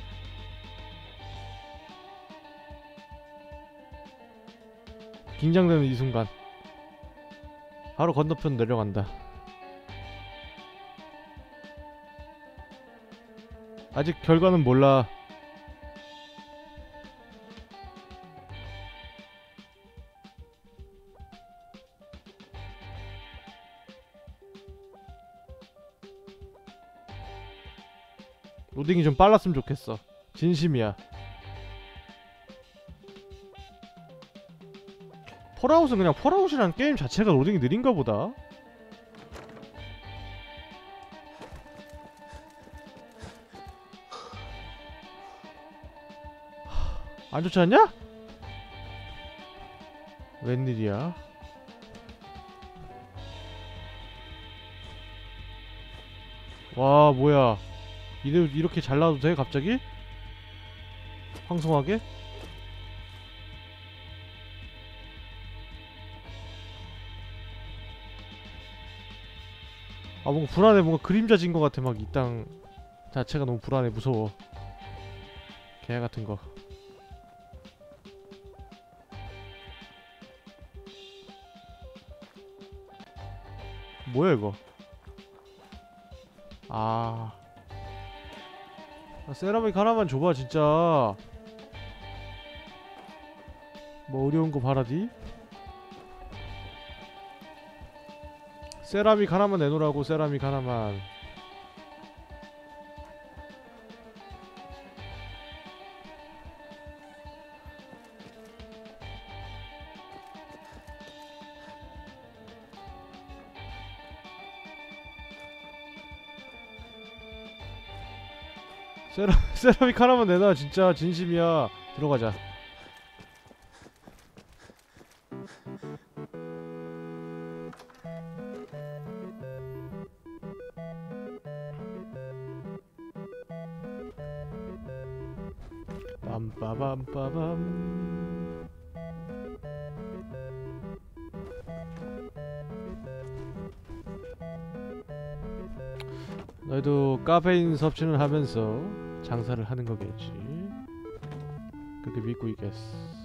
긴장되는 이 순간. 바로 건너편 내려간다. 아직 결과는 몰라. 로딩이 좀 빨랐으면 좋겠어. 진심이야. 폴아웃은 그냥 폴아웃이라는 게임 자체가 로딩이 느린가 보다. 안 좋지 않냐? 웬일이야? 와 뭐야, 이렇게 잘 나와도 돼? 갑자기? 황송하게? 아 뭔가 불안해. 뭔가 그림자진 것 같아. 막 이 땅 자체가 너무 불안해. 무서워. 개 같은 거. 뭐야 이거? 아 세라믹 하나만 줘봐 진짜. 뭐 어려운 거 바라디? 세라믹 하나만 내놓으라고. 세라믹 하나만. 세라믹 하나만 내놔. 진짜 진심이야. 들어가자. 빰빠밤빠밤. 너희도 카페인 섭취를 하면서 장사를 하는 거겠지. 그렇게 믿고 있겠어.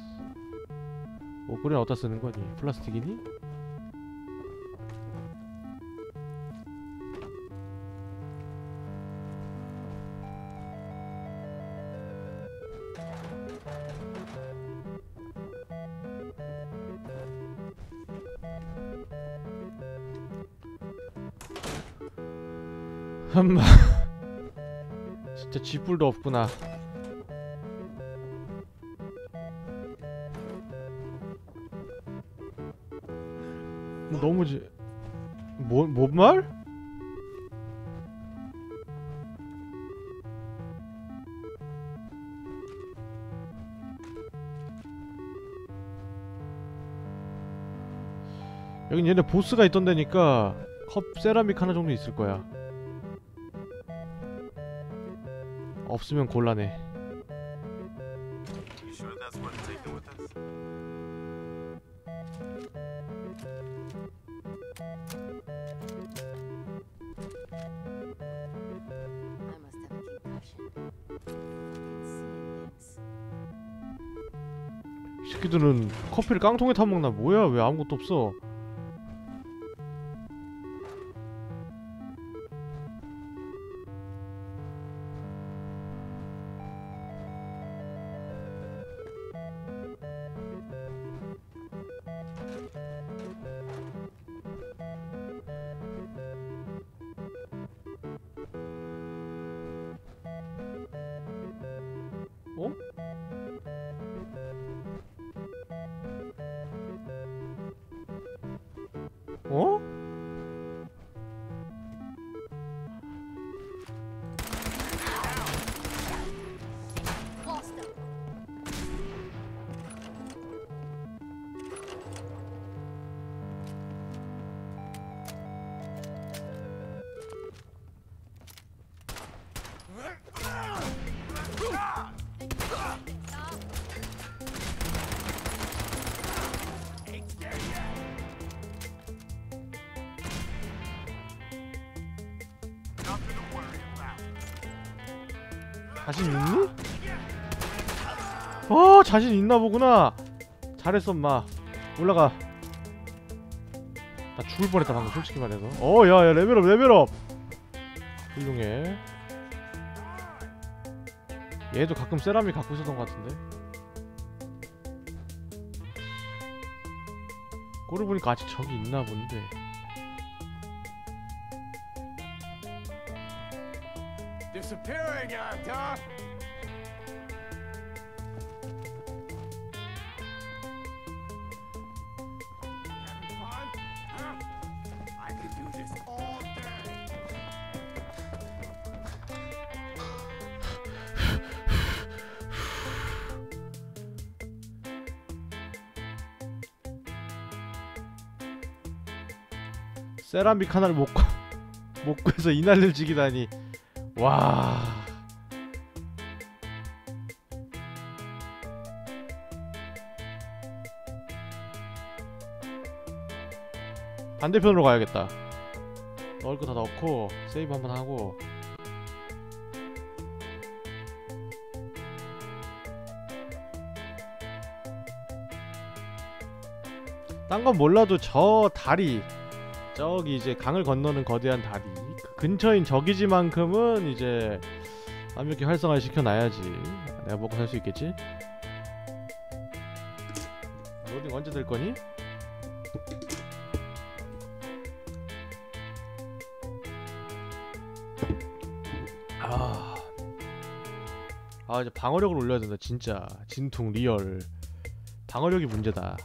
옷걸이는 어디다 쓰는 거니? 플라스틱이니? 한마 진짜 쥐뿔도 없구나. 너무 뭔 말? 여긴 얘네 보스가 있던 데니까 컵 세라믹 하나 정도 있을 거야. 없으면 곤란해. You sure that's worth taking with us? I must have a concussion. Fucking seeing things. 이 새끼들은 커피를 깡통에 타먹나? 뭐야? 왜 아무것도 없어? 어? 어? Lost them. Nothing to worry about. 자신 있니? 어, 자신 있나 보구나. 잘했어, 마. 올라가. 나 죽을 뻔했다 방금 솔직히 말해서. 야야 레벨업 레벨업. 훌륭해. 얘도 가끔 세라믹 갖고 있었던 것 같은데. 꼴을 보니까 아직 적이 있나 본데. Disappearing act, huh? Having fun? Huh? I could do this all day. 세라믹 하나를 못 구해서 이 난리를 지기다니. 와. 반대편으로 가야겠다. 넣을 거 다 넣고 세이브 한번 하고. 딴 건 몰라도 저 다리, 저기 이제 강을 건너는 거대한 다리, 그 근처인 저기지만큼은 이제 완벽히 활성화 시켜놔야지 내가 먹고 살 수 있겠지? 로딩 언제 될 거니? 이제 방어력을 올려야 된다. 진짜 진퉁 리얼 방어력이 문제다.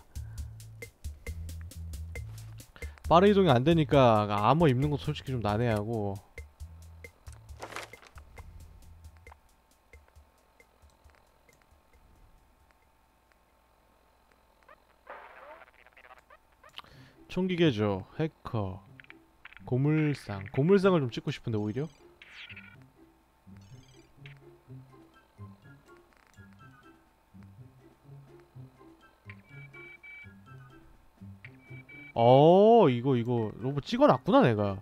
빠른 이동이 안 되니까 아머 입는 것도 솔직히 좀 난해하고. 총기개조, 해커, 고물상을 좀 찍고 싶은데 오히려. 이거 로봇 찍어놨구나 내가.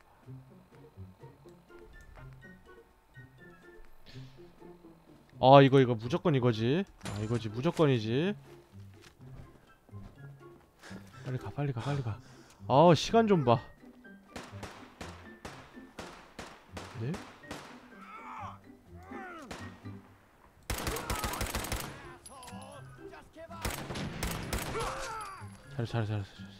이거 무조건 이거지. 이거지 무조건이지. 빨리 가. 시간 좀 봐. 네? 잘했어.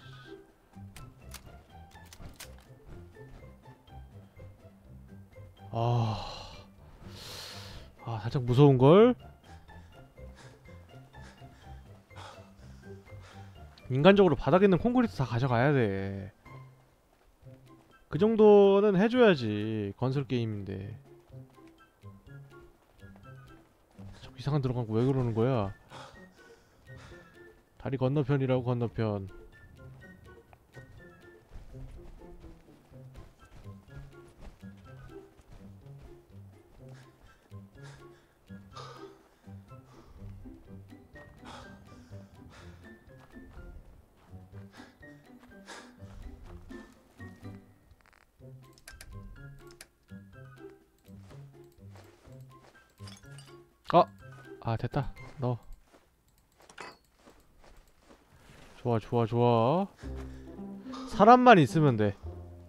살짝 무서운걸? 인간적으로 바닥에 있는 콘크리트 다 가져가야 돼. 그 정도는 해줘야지 건설 게임인데. 자꾸 이상한 들어간 거 왜 그러는 거야? 다리 건너편이라고. 건너편. 됐다. 넣어. 좋아. 사람만 있으면 돼.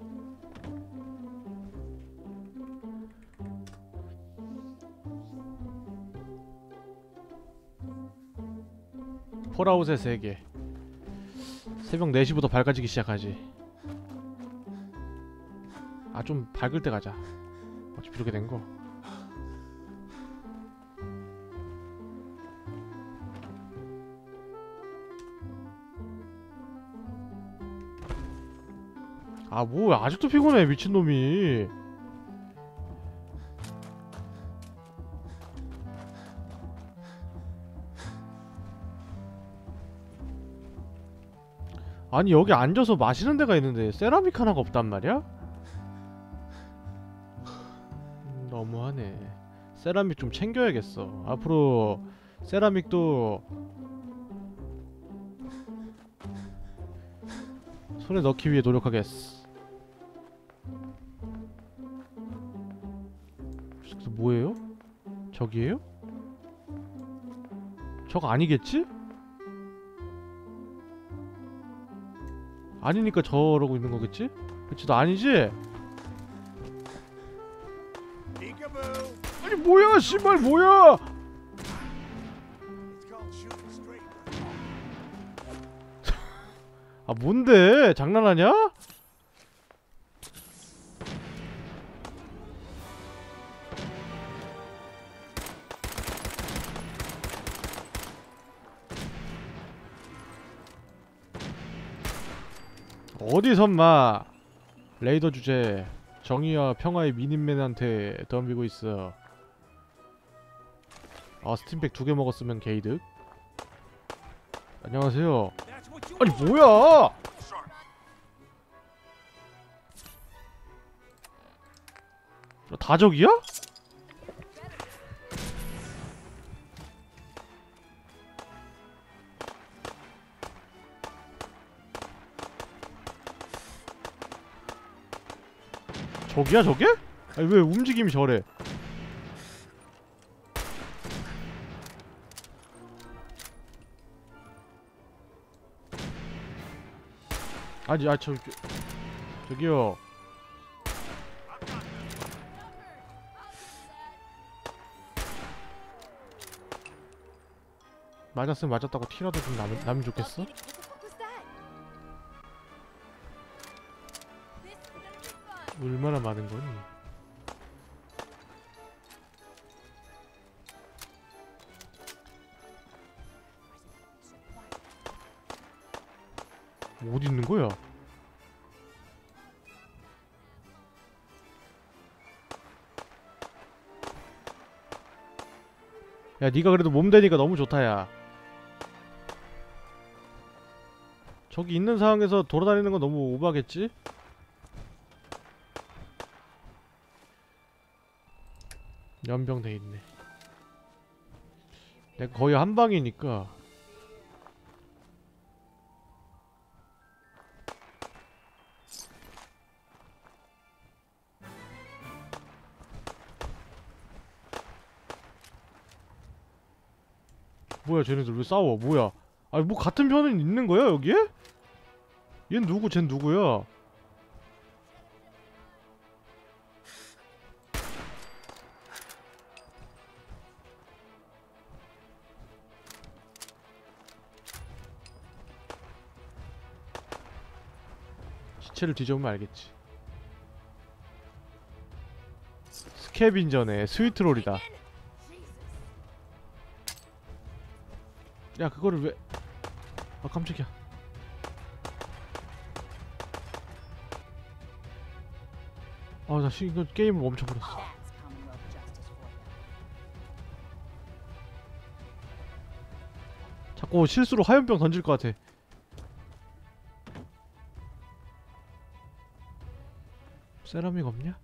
폴아웃의 세계. 새벽 4시부터 밝아지기 시작하지. 좀 밝을 때 가자. 어차피 이렇게 된 거. 뭐야 아직도 피곤해 미친놈이. 아니 여기 앉아서 마시는 데가 있는데 세라믹 하나가 없단 말이야? 너무하네. 세라믹 좀 챙겨야겠어. 앞으로 세라믹도 손에 넣기 위해 노력하겠어. 뭐예요? 저기에요? 저거 아니겠지? 아니니까 저러고 있는 거겠지? 그치 너 아니지? Peekaboo. 아니 뭐야 씨발 뭐야 It's called shooting straight. 아 뭔데 장난하냐? 어디선마 레이더 주제 정의와 평화의 민인맨한테 덤비고 있어. 아 스팀팩 2개 먹었으면 게이득. 안녕하세요. That's what you 아니 want. 뭐야 Sharp. 다 적이야? 적이야 저게? 아니 왜 움직임이 저래? 아니 저기요. 맞았으면 맞았다고 티라도 좀 나면 좋겠어? What the fuck was that? This is gonna be fun. 얼마나 많은 거니? 어디 있는 거야? 야, 네가 그래도 몸대니까 너무 좋다, 야. 저기 있는 상황에서 돌아다니는 건 너무 오바겠지? 연병돼 있네. 내가 거의 한 방이니까. 뭐야, 쟤네들 왜 싸워? 뭐야? 아니, 뭐 같은 편은 있는 거야, 여기에? 얜 누구, 쟨 누구야? 시체를 뒤져보면 알겠지. 스캐빈저네, 스위트롤이다. 야, 그거를 왜... 아, 깜짝이야. 아, 나 이거 게임을 멈춰버렸어. That's Commonwealth justice for you. 자꾸 실수로 화염병 던질 것 같아. 세라믹 없냐?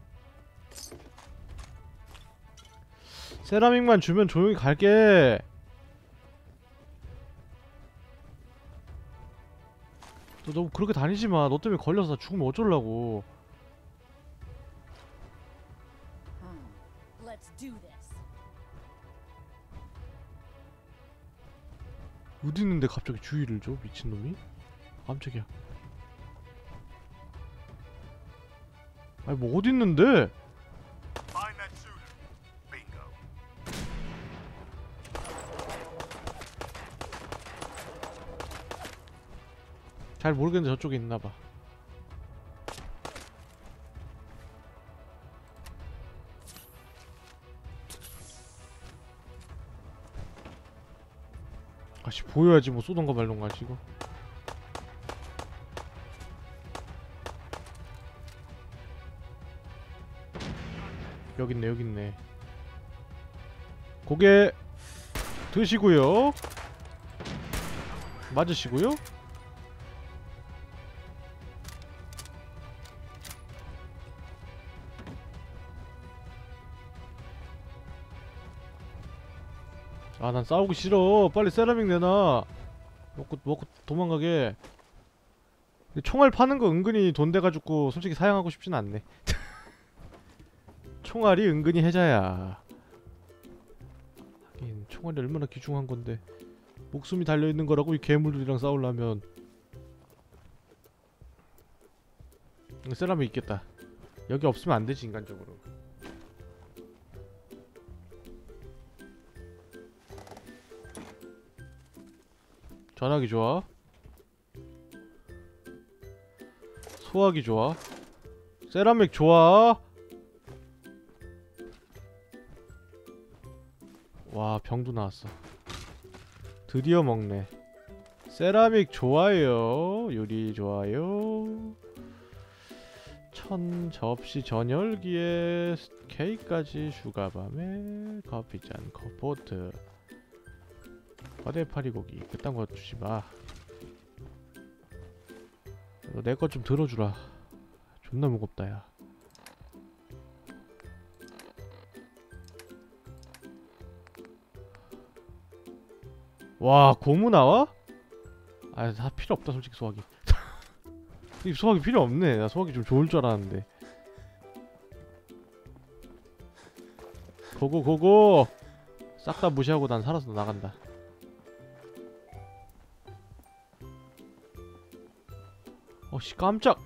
세라믹만 주면 조용히 갈게. 너 너무 그렇게 다니지 마. 너 때문에 걸려서 나 죽으면 어쩌려고. Let's do this. 어디 있는데 갑자기 주의를 줘? 미친놈이? 깜짝이야. 아니 뭐 어디 있는데? Find that shooter. Bingo. 잘 모르겠는데 저쪽에 있나봐. 아씨 보여야지 뭐 쏘던가 말던가 지금. 여깄네 여깄네. 고개 드시고요. 맞으시고요. 아 난 싸우기 싫어. 빨리 세라믹 내놔. 먹고 도망가게. 근데 총알 파는 거 은근히 돈 돼가지고 솔직히 사양하고 싶진 않네. 총알이 은근히 해자야. 하긴 총알이 얼마나 귀중한 건데 목숨이 달려있는 거라고 이 괴물들이랑 싸우려면. 세라믹 있겠다. 여기 없으면 안 되지 인간적으로. 전화기 좋아. 소화기 좋아. 세라믹 좋아. 와, 병도 나왔어. 드디어 먹네. 세라믹 좋아요. 요리 좋아요. 천 접시 전열기에 케이크까지 슈가밤에 커피잔 커포트 거대 파리고기 그딴 거 주지마. 너 내 것 좀 들어주라. 존나 무겁다 야. 와, 고무 나와? 아, 다 필요 없다 솔직히 소화기. 이 소화기 필요 없네. 나 소화기 좀 좋을 줄 알았는데. 고고 고고. 싹 다 무시하고 난 살아서 나간다. 어씨 깜짝.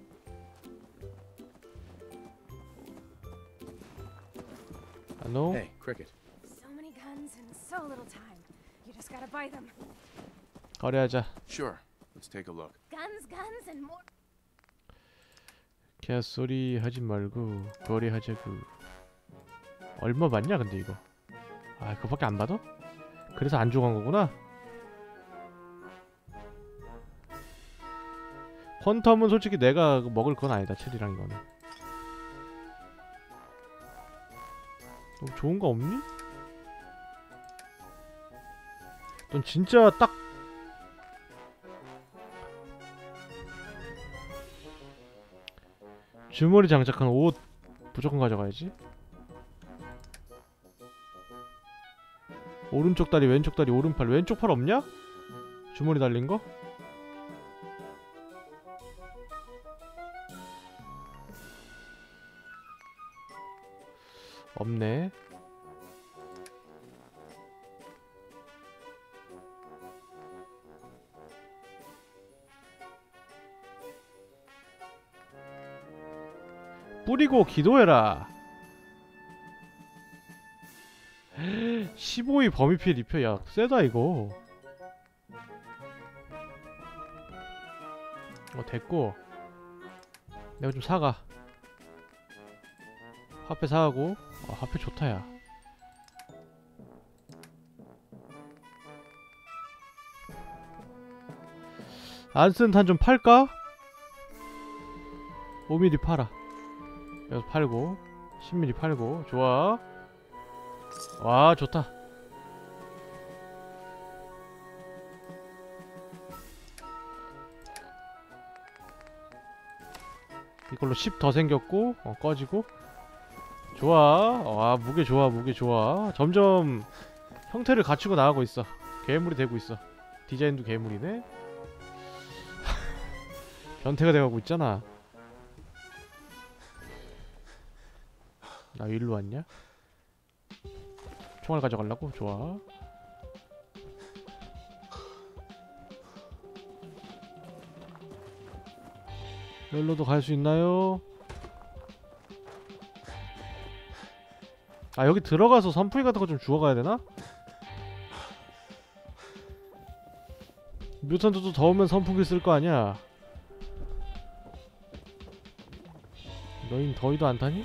안녕. Hey, Cricket. So many guns in so little time. You just gotta buy them. 거래하자. Sure. Let's take a look. Guns, and more. 개소리 하지 말고 거래하자구. 얼마 받냐 근데 이거. 아, 그거밖에 안 받아? 그래서 안 주고 간 거구나. 퀀텀은 솔직히 내가 먹을 건 아니다. 체리랑 이거는. 너 좋은 거 없니? 넌 진짜 딱 주머니 장착한 옷 무조건 가져가야지. 오른쪽 다리, 왼쪽 다리, 오른팔. 왼쪽 팔 없냐? 주머니 달린 거? 없네. 뿌리고 기도해라. 15위 범위 피해 리표. 야, 세다 이거. 됐고. 내가 좀 사가. 화폐 사가고. 화폐 좋다 야. 안 쓴 탄 좀 팔까? 5mm 팔아. 여기서 팔고 10mm 팔고. 좋아. 와, 좋다. 이걸로 10 더 생겼고. 꺼지고. 좋아. 와, 무게 좋아, 무게 좋아. 점점 형태를 갖추고 나가고 있어. 괴물이 되고 있어. 디자인도 괴물이네. 변태가 돼가고 있잖아. 나 일로 왔냐? 총알 가져가려고? 좋아. 여기로도 갈 수 있나요? 아, 여기 들어가서 선풍기 같은 거 좀 주워가야 되나? 뮤턴트도 더우면 선풍기 쓸 거 아니야? 너흰 더위도 안 타니?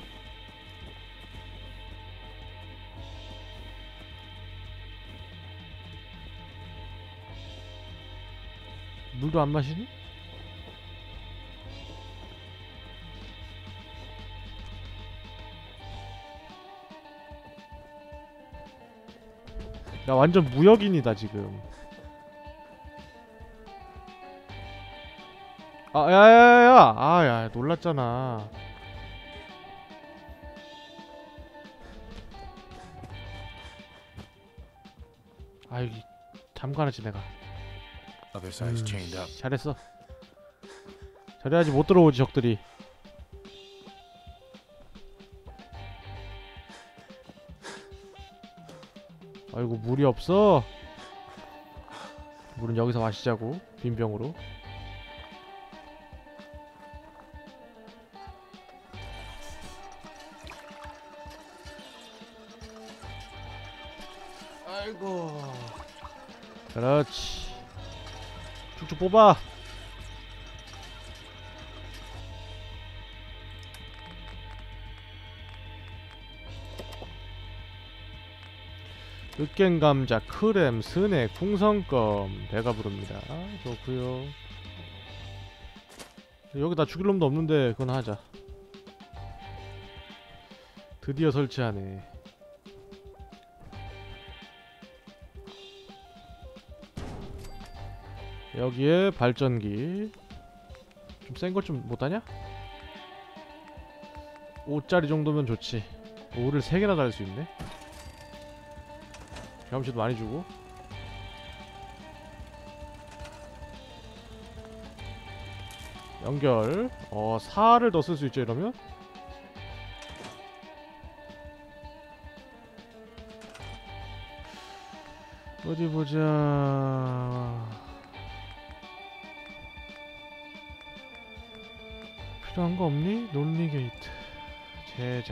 물도 안 마시니? 나 완전 무역인이다 지금. 아, 야야야야! 아, 야, 놀랐잖아. 아, 여기 잠가놨지 내가. Other side's chained up. 잘했어. 저래야지 못 들어오지 적들이. 아이고, 물이 없어. 물은 여기서 마시자고. 빈병으로. 그렇지. 쭉쭉 뽑아. 으깬감자, 크렘, 스낵, 풍선껌 배가 부릅니다. 좋구요. 여기 다 죽일 놈도 없는데 그건 하자. 드디어 설치하네. 여기에 발전기. 좀 센 것 좀 못하냐? 5짜리 정도면 좋지. 5를 3개나 달 수 있네. 경험치도 많이 주고. 연결. 4를 더 쓸 수 있죠 이러면? 어디 보자. 필요한 거 없니? 논리 게이트. 제작.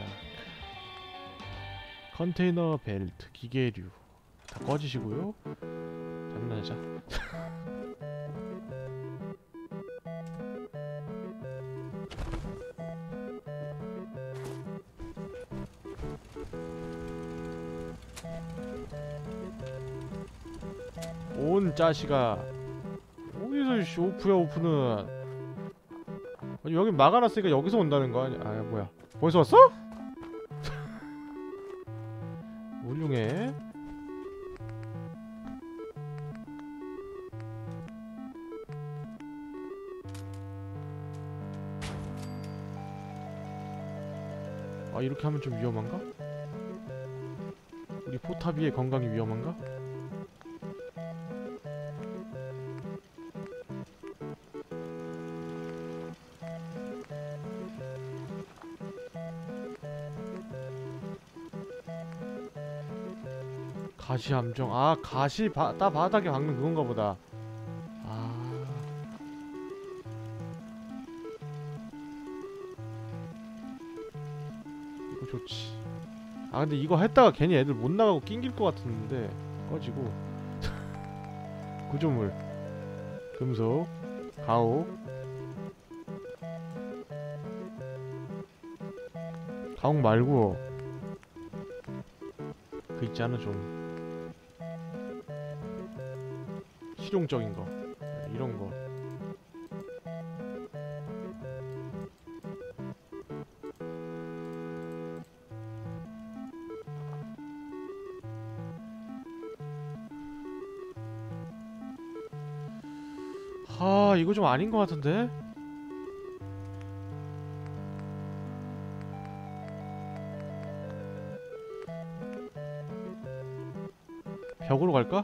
컨테이너 벨트. 기계류. 다 꺼지시고요. 장난하자. 온 짜시가 어디서 씨 오프야 오프는. 아니 여기 막아놨으니까 여기서 온다는 거 아니야? 아 뭐야 벌써 왔어? 훌륭해. 아 이렇게 하면 좀 위험한가? 우리 포탑이의 건강이 위험한가? 가시 함정. 아 가시 바닥에 박는 그건가 보다. 아 이거 좋지. 아 근데 이거 했다가 괜히 애들 못 나가고 낑길 것 같았는데 꺼지고. 구조물 금속 가옥 가옥 말고 그 있잖아 좀 실용적인 거. 이런 거. 하 이거 좀 아닌 것 같은데? 벽으로 갈까?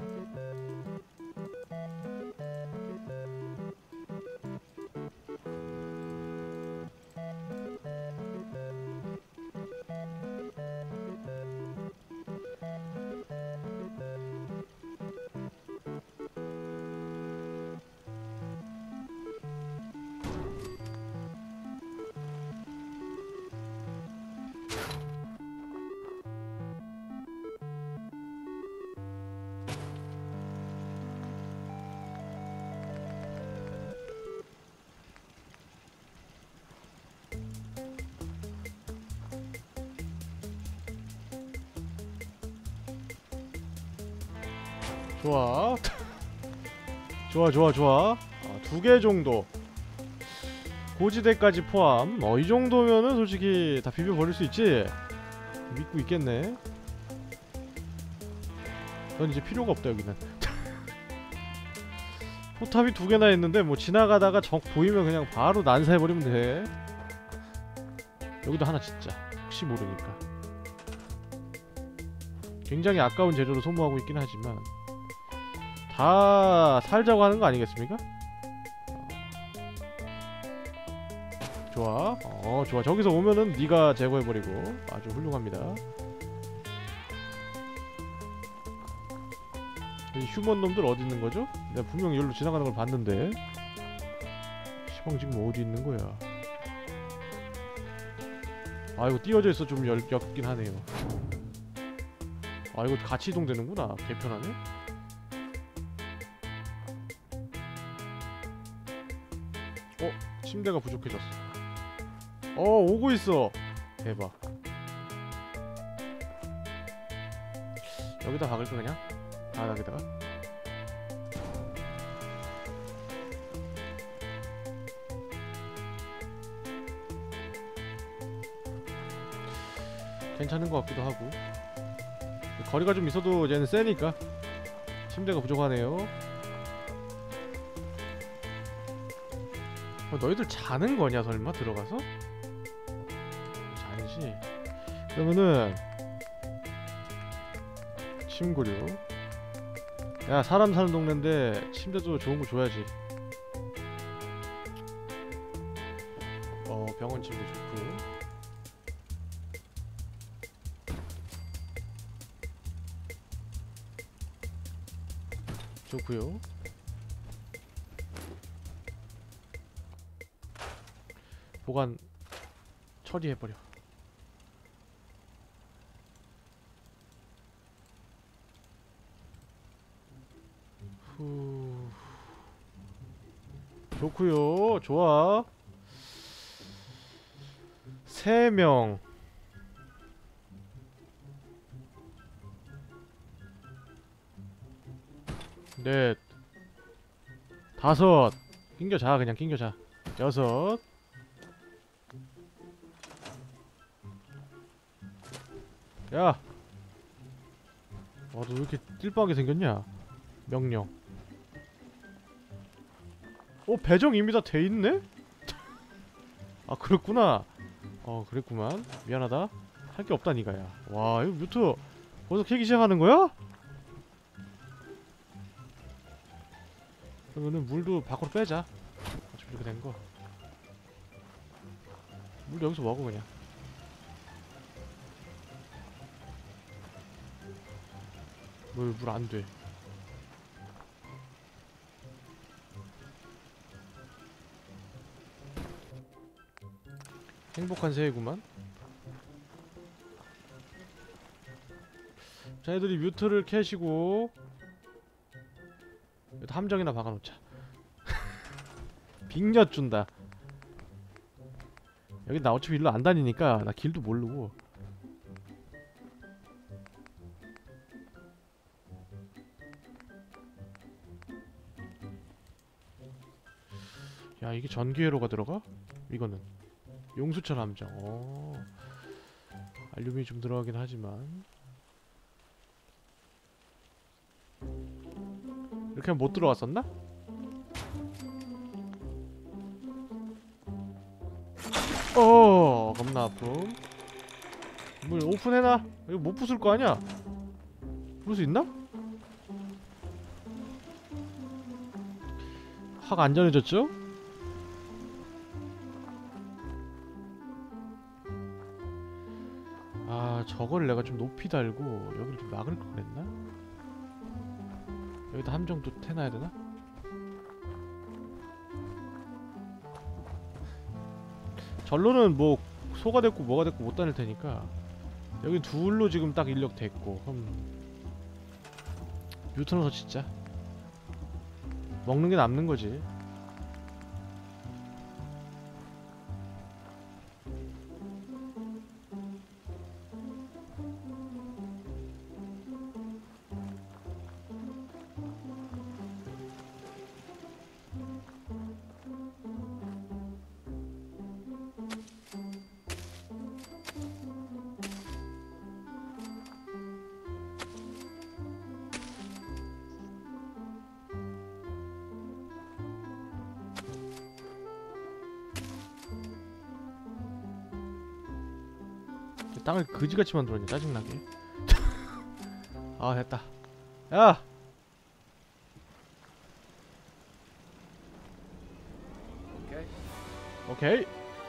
좋아. 좋아. 2개 정도. 고지대까지 포함. 이 정도면은 솔직히 다 비벼버릴 수 있지? 믿고 있겠네. 넌 이제 필요가 없다 여기는. 포탑이 2개나 있는데 뭐 지나가다가 적 보이면 그냥 바로 난사해버리면 돼. 여기도 하나 짓자. 혹시 모르니까. 굉장히 아까운 재료로 소모하고 있긴 하지만 다 살자고 하는 거 아니겠습니까? 좋아. 좋아. 저기서 오면은 네가 제거해버리고. 아주 훌륭합니다. 이 휴먼 놈들 어디 있는 거죠? 내가 분명히 여기로 지나가는 걸 봤는데. 시방 지금 어디 있는 거야? 아 이거 띄어져 있어. 좀 엮긴 하네요. 아 이거 같이 이동되는구나. 개편하네. 침대가 부족해졌어. 오고 있어. 대박. 여기다 박을까 그냥? 바닥에다가. 괜찮은 것 같기도 하고. 거리가 좀 있어도 얘는 세니까. 침대가 부족하네요. 너희들 자는 거냐 설마 들어가서? 아니지. 그러면은 침구류. 야, 사람 사는 동네인데 침대도 좋은 거 줘야지. 병원 침대 좋고. 좋고요. 보관 처리해버려. 후. 좋구요. 좋아. 3명. 넷. 5. 낑겨자. 그냥 낑겨자. 6. 야! 너 왜 이렇게 띨빵하게 생겼냐? 명령. 배정 이미 다 돼있네? 아, 그렇구나. 그랬구만. 미안하다. 할 게 없다, 니가야. 와, 이거 뮤트 벌써 캐기 시작하는 거야? 그러면은 물도 밖으로 빼자. 어차피 이렇게 된 거. 물 여기서 먹어, 그냥. 물 안 돼. 행복한 새해구만. 자, 애들이 뮤트를 캐시고 여기다 함정이나 박아놓자. 빅엿 준다. 여기 나 어차피 일로 안 다니니까 나 길도 모르고. 야, 이게 전기회로가 들어가? 이거는 용수철 함정. 알루미늄이 좀 들어가긴 하지만 이렇게 하면 못 들어갔었나? 겁나 아픔. 문 오픈해놔. 이거 못 부술 거 아니야? 부술 수 있나? 확 안전해졌죠? 저걸 내가 좀 높이 달고 여기를 좀 막을 걸 그랬나? 여기다 함정도 해놔야 되나? 전로는 뭐 소가 됐고 뭐가 됐고 못 다닐 테니까 여기 둘로 지금 딱 인력 됐고. 그럼 뮤턴어서 진짜 먹는 게 남는 거지. 땅을 그지같이 만들었네. 짜증나게. 아, 됐다. 야! Okay. 오케이.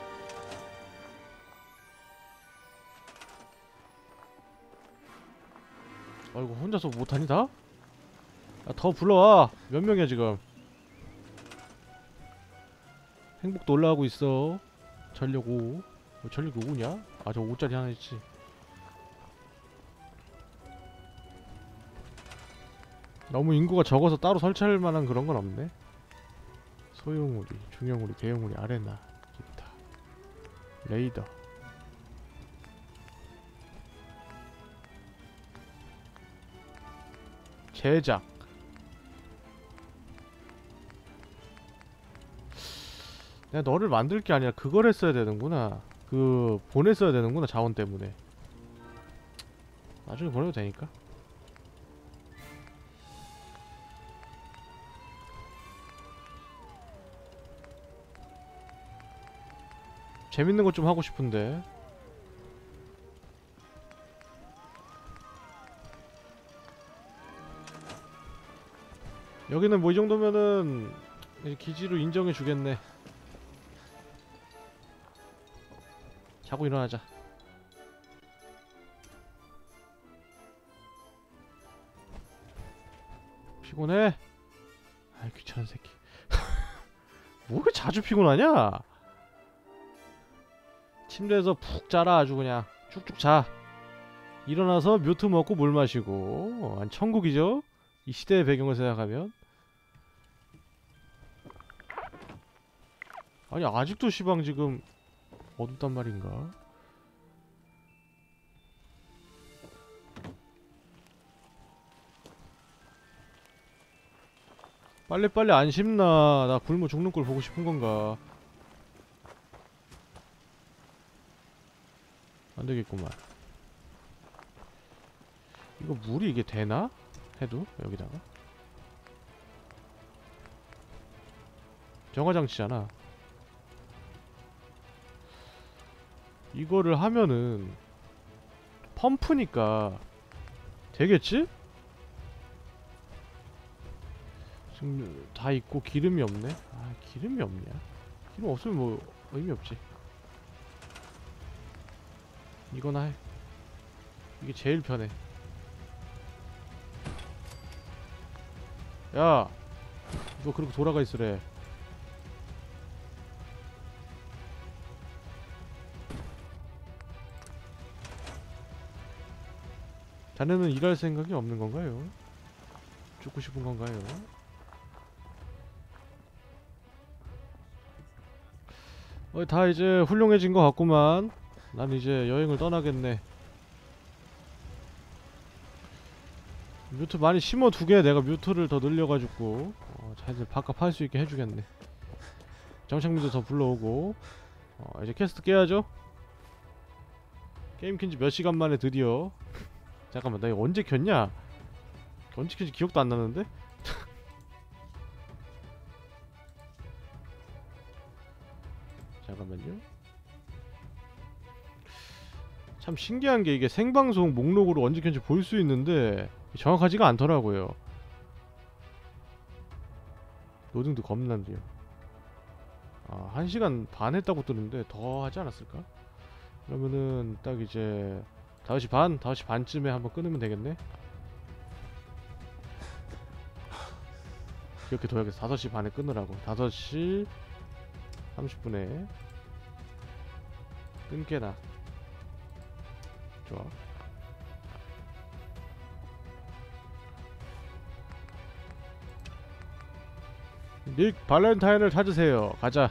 아이고, 혼자서 못하니 다? 야, 더 불러와. 몇 명이야 지금? 행복도 올라가고 있어. 전력 5. 전력 5냐? 아, 저 5짜리 하나 있지. 너무 인구가 적어서 따로 설치할 만한 그런 건 없네. 소형우리, 중형우리, 대형우리, 아레나, 기타, 레이더, 제작. 내가 너를 만들 게 아니라 그걸 했어야 되는구나. 그 보냈어야 되는구나, 자원 때문에. 나중에 보내도 되니까. 재밌는 것 좀 하고 싶은데. 여기는 뭐 이 정도면은 이제 기지로 인정해 주겠네. 자고 일어나자. 피곤해? 아이 귀찮은 새끼. 뭐 그렇게 자주 피곤하냐? 침대에서 푹 자라. 아주 그냥 쭉쭉 자. 일어나서 뮤트 먹고 물 마시고. 천국이죠? 이 시대의 배경을 생각하면. 아니 아직도 시방 지금 어둡단 말인가? 빨리빨리 안 심나. 나 굶어 죽는 걸 보고 싶은 건가? 안 되겠구만. 이거 물이 이게 되나? 해도 여기다가 정화장치잖아. 이거를 하면은 펌프니까 되겠지? 지금 다 있고 기름이 없네. 아 기름이 없냐? 기름 없으면 뭐 의미 없지. 이거나 해. 이게 제일 편해. 야 이거 그렇게 돌아가 있으래. 자네는 일할 생각이 없는 건가요? 죽고 싶은 건가요? 다 이제 훌륭해진 것 같구만. 난 이제 여행을 떠나겠네. 뮤트 많이 심어두게. 내가 뮤트를 더 늘려가지고 자기들 바깥 팔 수 있게 해주겠네. 정착민도 더 불러오고. 이제 퀘스트 깨야죠. 게임 킨지 몇 시간 만에 드디어. 잠깐만 나 이거 언제 켰냐? 언제 켰지 기억도 안 나는데? 잠깐만요. 참 신기한 게 이게 생방송 목록으로 언제 켰는지 볼 수 있는데 정확하지가 않더라고요. 로딩도 겁난데요. 1시간 반 했다고 뜨는데 더 하지 않았을까? 그러면은 딱 이제 5시 반? 5시 반쯤에 한번 끊으면 되겠네? 이렇게 둬야겠어. 5시 반에 끊으라고. 5시 30분에 끊게나. 좋아. 닉 발렌타인을 찾으세요. 가자.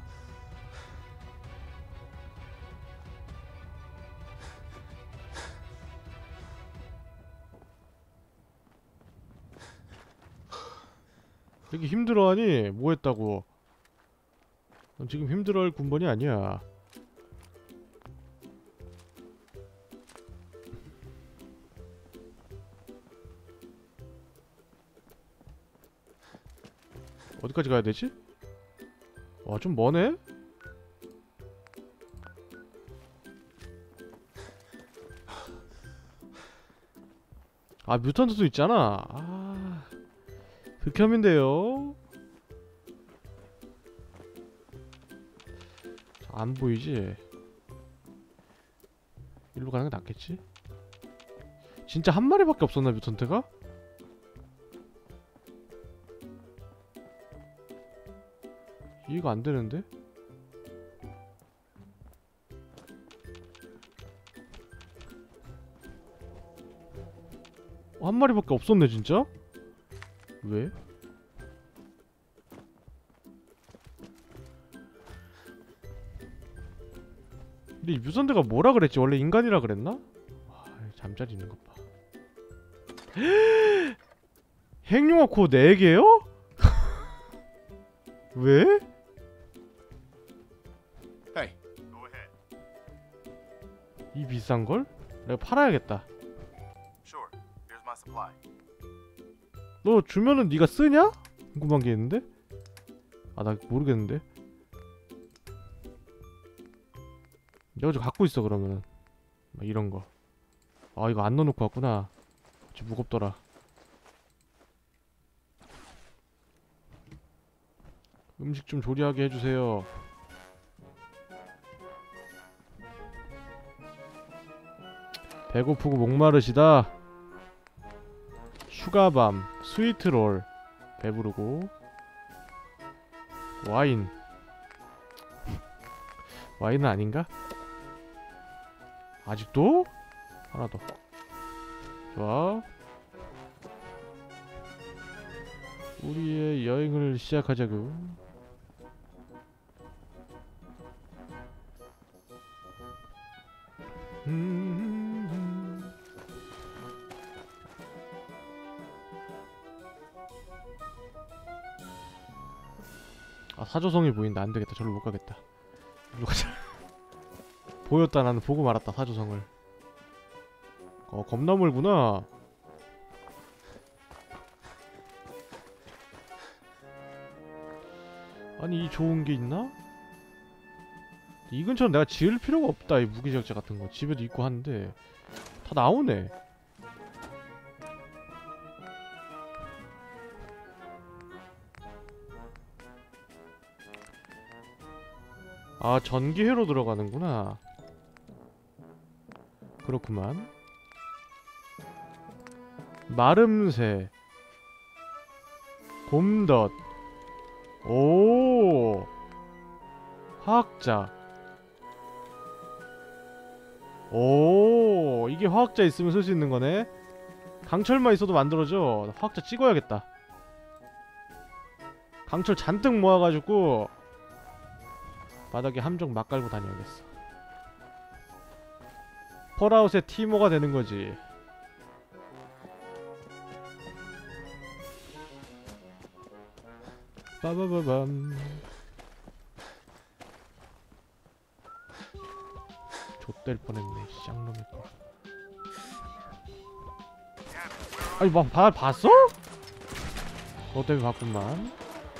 되게 힘들어하니? 뭐 했다고? 넌 지금 힘들어할 군번이 아니야. 어디까지 가야 되지? 와, 좀 머네? 아, 뮤턴트도 있잖아. 극혐인데요. 안 보이지? 일로 가는 게 낫겠지? 진짜 한 마리밖에 없었나 뮤턴트가? 이해가 안 되는데? 한 마리밖에 없었네 진짜? 왜? 근데 이 뮤선드가 뭐라 그랬지? 원래 인간이라 그랬나? 와, 잠자리 있는 것 봐. 핵융합 코어 4개요? 왜? Hey, Go ahead. 이 비싼걸? 내가 팔아야겠다. Sure. Here's my supply. 너 주면은 네가 쓰냐? 궁금한 게 있는데? 아, 나 모르겠는데. 내가 좀 갖고 있어 그러면은. 막 이런 거. 아, 이거 안 넣어놓고 왔구나. 좀 무겁더라. 음식 좀 조리하게 해주세요. 배고프고 목마르시다. 슈가밤, 스위트롤, 배부르고. 와인. 와인은 아닌가? 아직도? 하나 더. 좋아. 우리의 여행을 시작하자구. 아, 사조성이 보인다. 안되겠다. 절로 못가겠다. 일로 가자. 보였다. 나는 보고 말았다. 사조성을. 겁나 멀구나. 아니, 이 좋은게 있나? 이 근처는 내가 지을 필요가 없다. 이 무기적자 같은거 집에도 있고 한데 다 나오네. 아, 전기회로 들어가는구나. 그렇구만. 마름새, 곰덧. 오, 화학자. 오, 이게 화학자 있으면 쓸 수 있는 거네. 강철만 있어도 만들어져. 화학자 찍어야겠다. 강철 잔뜩 모아가지고 바닥에 함정 막 깔고 다녀야겠어. 펄아웃의 티모가 되는 거지. 빠바바밤. 좆될 뻔했네. 쌍놈의 거. 아니, 막 봤어? 너 때문에 봤구만.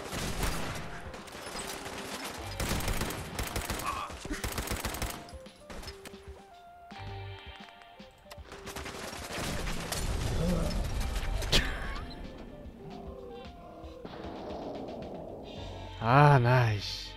아, 나이씨.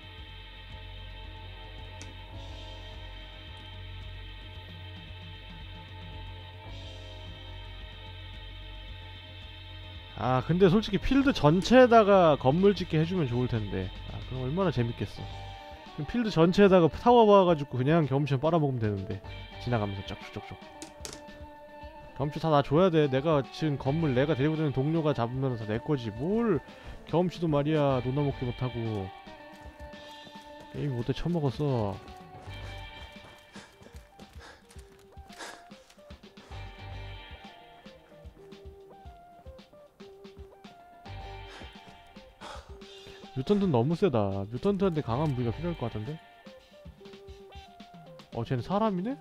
아, 근데 솔직히 필드 전체에다가 건물 짓게 해주면 좋을텐데. 아, 그럼 얼마나 재밌겠어. 그럼 필드 전체에다가 타워 박아가지고 그냥 경험치 빨아먹으면 되는데. 지나가면서 쩍쭉쩍쭉. 경험치 다 나 줘야 돼. 내가 지은 건물 내가 데리고 다니는 동료가 잡으면 다 내 거지. 뭘 경험치도 말이야 논아 먹기 못하고. 게임 못해 처먹었어. 뮤턴트는 너무 세다. 뮤턴트한테 강한 무기가 필요할 것 같은데? 쟤는 사람이네?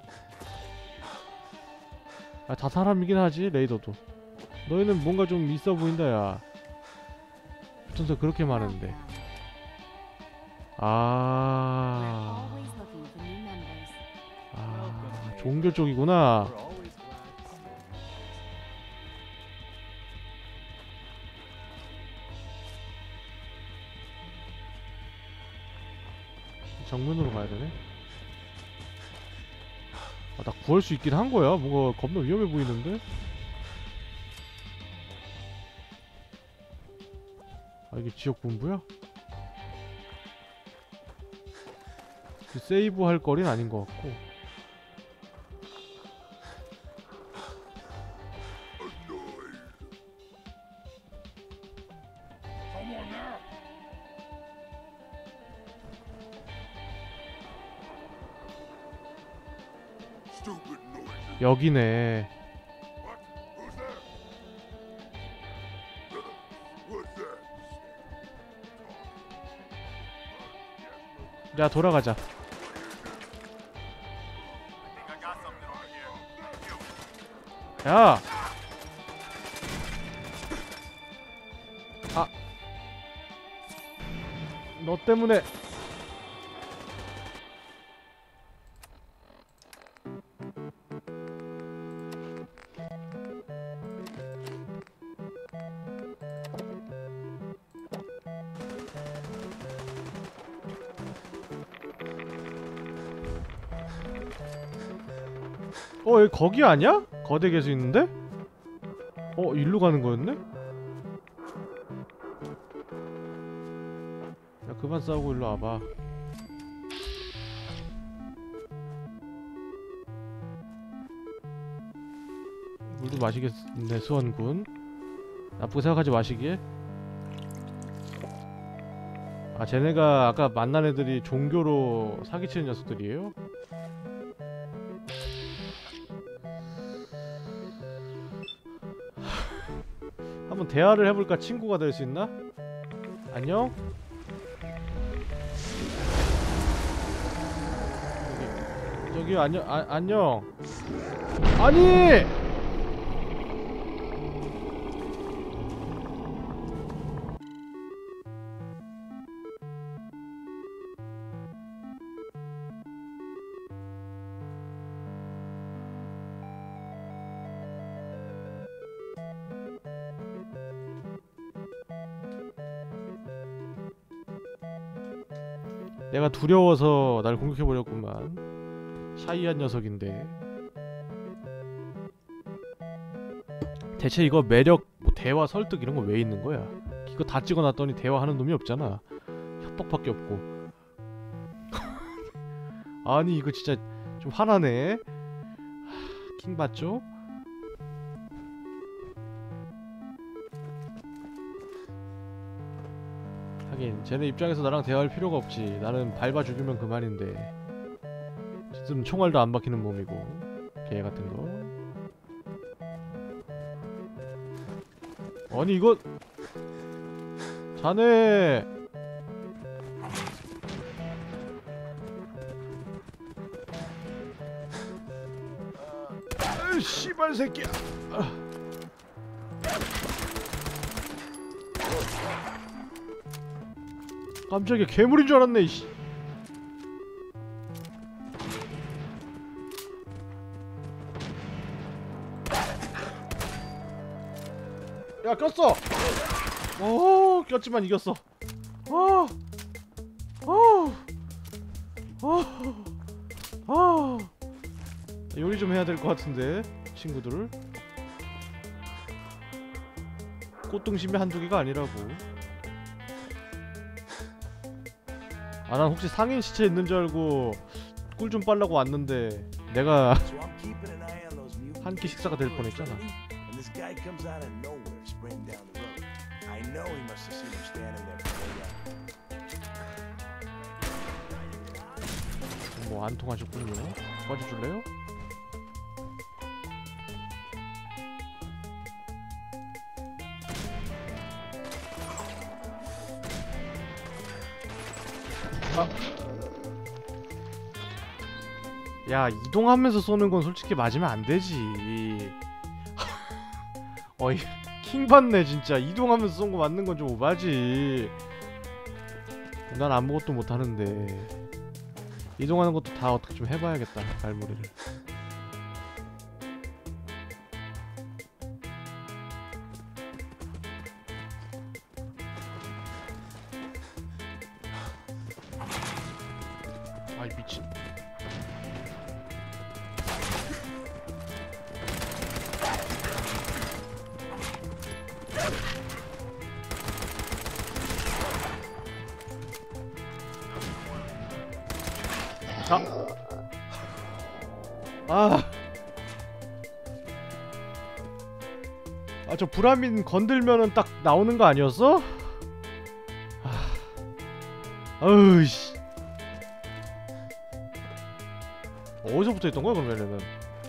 아, 다 사람이긴 하지, 레이더도. 너희는 뭔가 좀 있어 보인다, 야. 뮤턴트가 그렇게 많은데. 아, Always looking for new members. 아, 종교 쪽이구나. we're always glad to see you. 정문으로 가야 되네. 아, 나 구할 수 있긴 한 거야? 뭔가 겁나 위험해 보이는데? 아, 이게 지역 본부야? 세이브 할 거리는 아닌 것 같고. Someone there. stupid noises. 여기네. What? Who's there? What's that? 야, 돌아가자. I think I got something over here. 야! 아. 너 때문에. 여기 거기 아니야? 거대 개수 있는데? 일로 가는 거였네? 야, 그만 싸우고 일로 와봐. 물도 마시겠네, 수원군. 나쁘게 생각하지 마시길. 아, 쟤네가 아까 만난 애들이 종교로 사기치는 녀석들이에요? 한번 대화를 해볼까? 친구가 될 수 있나? 안녕? 저기 안녕. 안녕. 아니! 내가 두려워서 날 공격해버렸구만. 샤이한 녀석인데. 대체 이거 매력, 뭐 대화, 설득 이런 거 왜 있는 거야? 이거 다 찍어놨더니 대화하는 놈이 없잖아. 협박밖에 없고. 아니 이거 진짜 좀 화나네. 킹 받죠? 하긴 쟤네 입장에서 나랑 대화할 필요가 없지. 나는 밟아 죽이면 그만인데. 지금 총알도 안 박히는 몸이고. 개 같은 거. 아니 이거 자네. 씨발 새끼야. 깜짝이야, 괴물인 줄 알았네. 이씨. 야, 꼈어. 꼈지만 이겼어. 요리 좀 해야 될 것 같은데 친구들. 꽃등심이 한두 개가 아니라고. 아, 난 혹시 상인 시체 있는 줄 알고 꿀 좀 빨라고 왔는데 내가 한 끼 식사가 될 뻔했잖아. 뭐 안 통하셨군요. 빠져줄래요? 야, 이동하면서 쏘는 건 솔직히 맞으면 안 되지. 어이, 킹 받네 진짜. 이동하면서 쏜 거 맞는 건 좀 오바지. 난 아무것도 못 하는데. 이동하는 것도 다 어떻게 좀 해봐야겠다. 갈무리를. 아이 미친. 저 브라민 건들면은 딱 나오는 거 아니었어? 어우씨. 어디서 붙어있던 거야 그러면 얘는?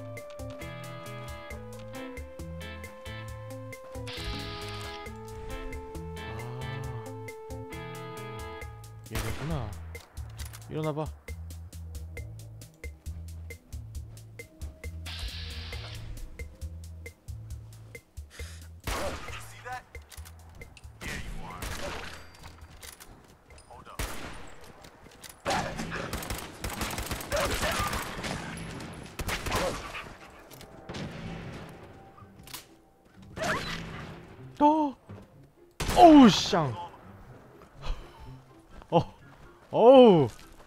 얘네구나. 일어나봐. See that? Yeah, you are. Hold up. 어우 쌍. 어우.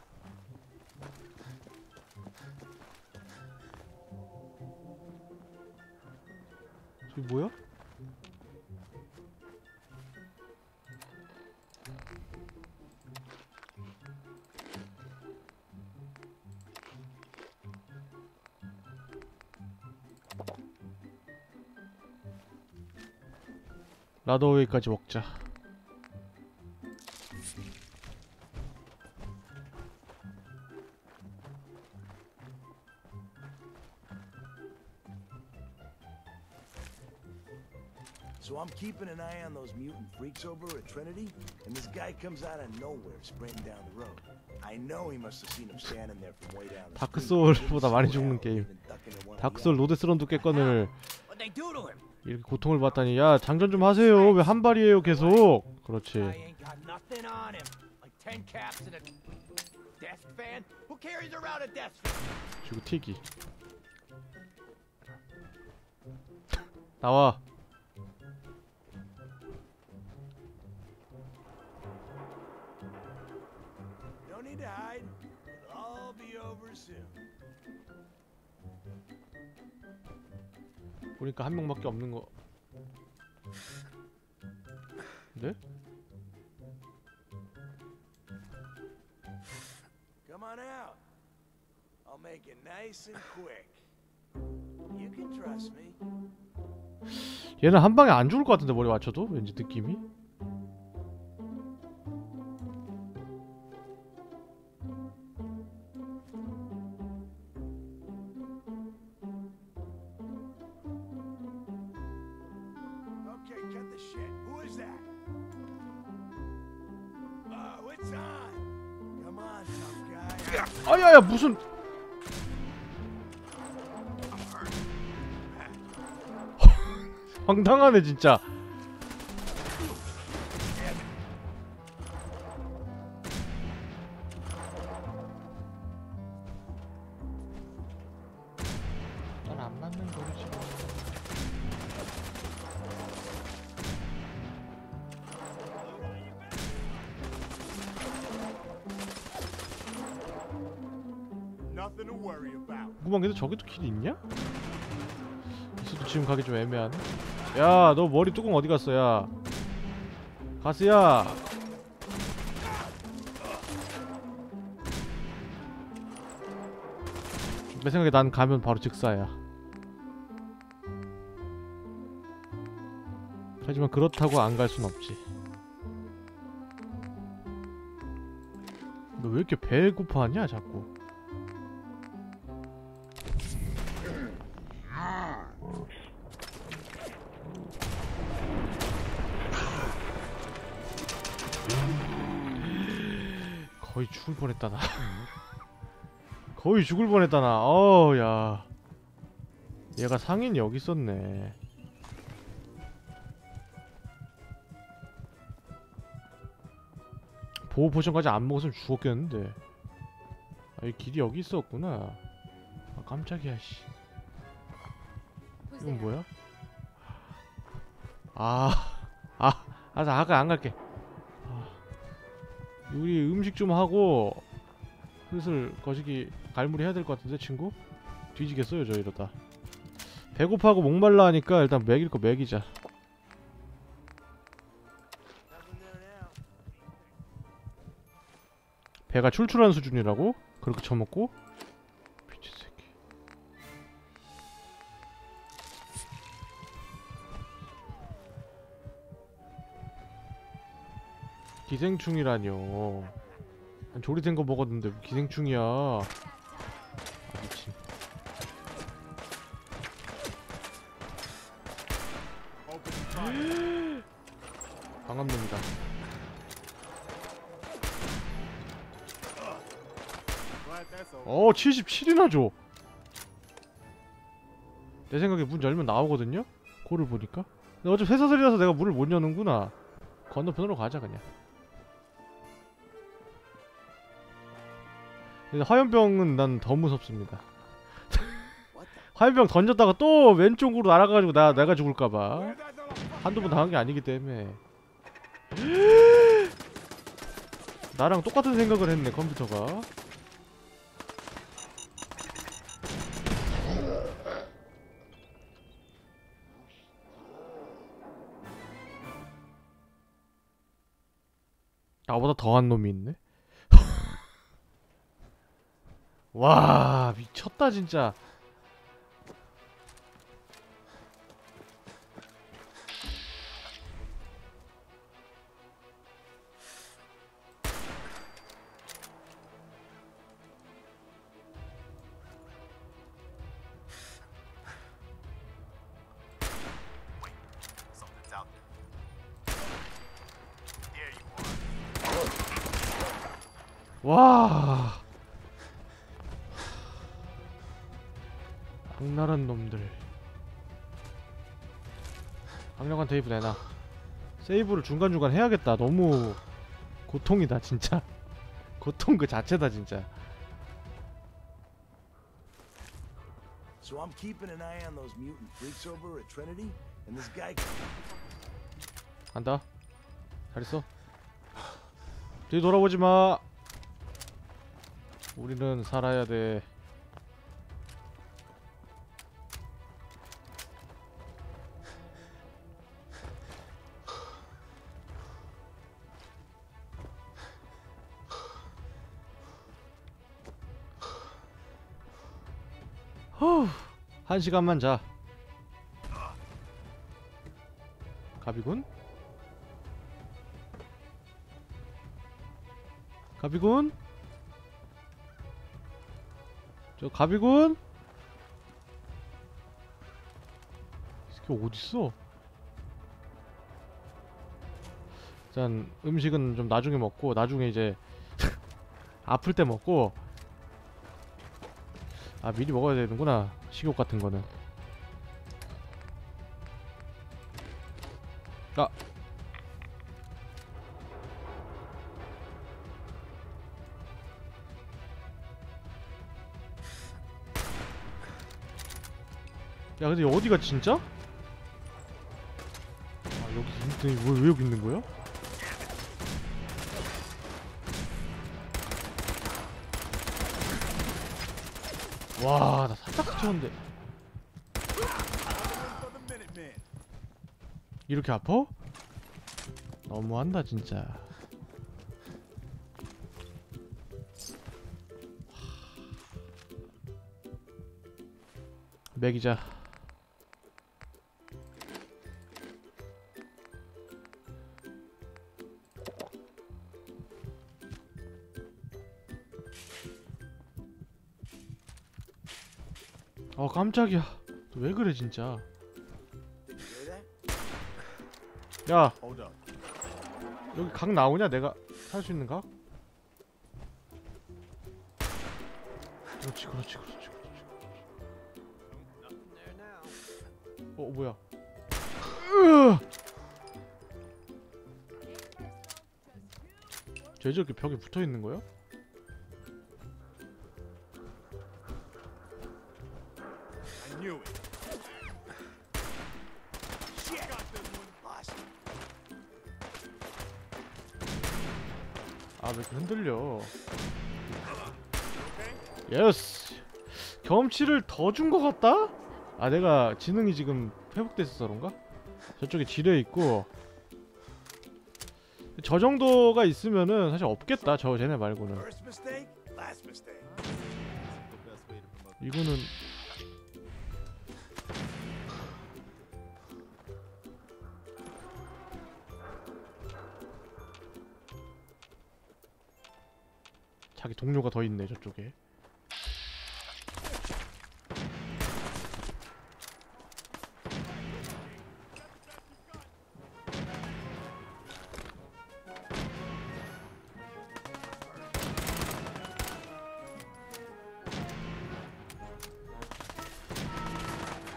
저기 뭐야? 라더웨이까지 먹자. So I'm keeping an eye on those mutant freaks over at Trinity, and this guy comes out of nowhere sprinting down the road. I know he must have seen him standing there from way down the 다크 street. 소울보다 많이 죽는 게임. 다크 소울 로데스런도 깼건을 What'd they do to him? 이렇게 고통을 받다니. 야 장전 좀 하세요. 왜 한 발이에요 계속? I 그렇지. ain't got nothing on him. Like 10 caps and a desk fan? Who carries around a desk fan? 그리고 튀기. 나와. No need to hide. It'll all be over soon. 보니까 한 명밖에 없는 거. 네? Come on out. I'll make it nice and quick. You can trust me. 얘는 한 방에 안 죽을 것 같은데 머리 맞춰도 왠지 느낌이. Okay, cut the shit. Who is that? Oh, it's on. Come on, tough guy. 아야야 무슨. 황당하네 진짜. 난 안 맞는 거지 지금. Nothing to worry about. 궁금한 게 저기도 길 있냐? 있어도 지금 가기 좀 애매하네. 야, 너 머리 뚜껑 어디 갔어, 야? 가스야. 내 생각에 난 가면 바로 직사야. 하지만 그렇다고 안 갈 순 없지. 너 왜 이렇게 배고파하냐, 자꾸? 거의 죽을 뻔했다 나. 거의 죽을 뻔했다 나. 야. 얘가 상인이 여기 있었네. 보호 포션까지 안 먹었으면 죽었겠는데. 아, 이 길이 여기 있었구나. 아, 깜짝이야 씨. Who's 이건 there? 뭐야? 아까 안 갈게. 우리 음식 좀 하고 슬슬 거시기 갈무리 해야 될 것 같은데 친구? 뒤지겠어요 저 이러다. 배고파하고 목말라 하니까 일단 먹일 거 먹이자. Nothing there now. 배가 출출한 수준이라고? 그렇게 처먹고? 미친 새끼. 기생충이라뇨. 난 조리된 거 먹었는데 뭐 기생충이야. 아 미친. 방감됩니다. Glad that's over. 77이나 줘. 내 생각에 문 열면 나오거든요? 코를 보니까. 근데 어차피 쇠사슬이라서 내가 문을 못 여는구나. 건너편으로 가자 그냥. 근데 화염병은 난 더 무섭습니다. 화염병 던졌다가 또 왼쪽으로 날아가가지고 내가 죽을까봐. 한두 번 당한 게 아니기 때문에. 나랑 똑같은 생각을 했네 컴퓨터가. 나보다 더한 놈이 있네. 와 미쳤다 진짜. Something's out there. There you are. 와 악랄한 놈들. 강력한 테이프 내놔. 세이브를 중간중간 해야겠다. 너무 고통이다 진짜. 고통 그 자체다 진짜. So I'm keeping an eye on those mutant freaks over at Trinity, and this guy. 간다. 잘했어. 뒤 돌아보지 마. 우리는 살아야 돼. 후, 1시간만 자. 가비군? 가비군? 저 가비군? 이 새끼 어딨어? 일단 음식은 좀 나중에 먹고, 나중에 이제 아플 때 먹고. 아 미리 먹어야 되는구나 식욕 같은 거는. 아 야 근데 어디가 진짜? 아 여기 있는데 왜 여기 있는 거야? 와, 나 살짝 스쳤는데 For the Minutemen. 이렇게 아파? 너무한다 진짜. 먹이자. 깜짝이야. 너 왜 그래 진짜. Hear that? 야 Hold up. 여기 각 나오냐? 내가 살 수 있는 각? 그렇지 그렇지 그렇지 그렇지. Nothing there now. 뭐야. 쟤 저렇게 벽에 붙어있는 거야? I knew it. Shit. Got this one. Lost. 아 왜 이렇게 흔들려. Okay? 예스. 경험치를 더 준 거 같다? 아 내가 지능이 지금 회복됐어서 그런가? 저쪽에 지뢰 있고 저 정도가 있으면은 사실 없겠다 저 쟤네 말고는. First mistake, last mistake. The best way to promote. 이거는 자기 동료가 더 있네 저쪽에.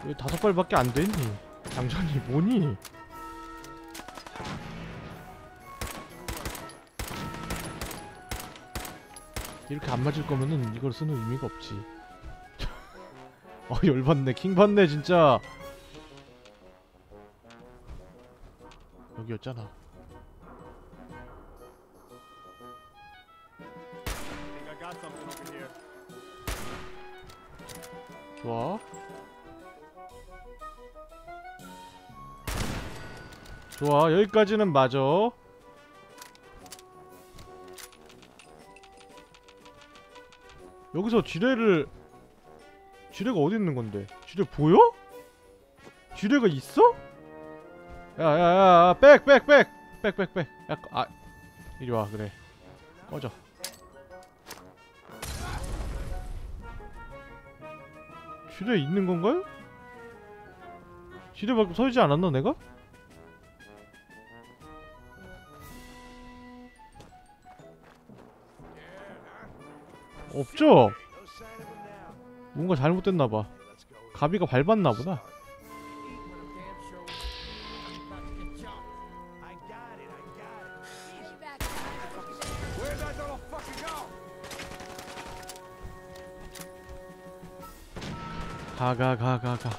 왜 5발밖에 안 되니? 장전이 뭐니? 이렇게 안 맞을 거면은 이걸 쓰는 의미가 없지. 열받네. 킹받네 진짜. 여기였잖아. Think I got something over here. 좋아. 좋아, 여기까지는 맞아. 여기서 지뢰가 어디 있는 건데? 지뢰 보여? 지뢰가 있어? 야야야, 백. 야, 이리 와. 그래, 꺼져. 지뢰 있는 건가요? 지뢰 밖에 서있지 않았나 내가? 없죠? No sign of him now. 뭔가 잘못됐나봐. Let's go. 가비가 밟았나보다. Eat when I'm damn sure I'm about to get jumped. I got it. Easy back. Where'd that little fucker go? 가.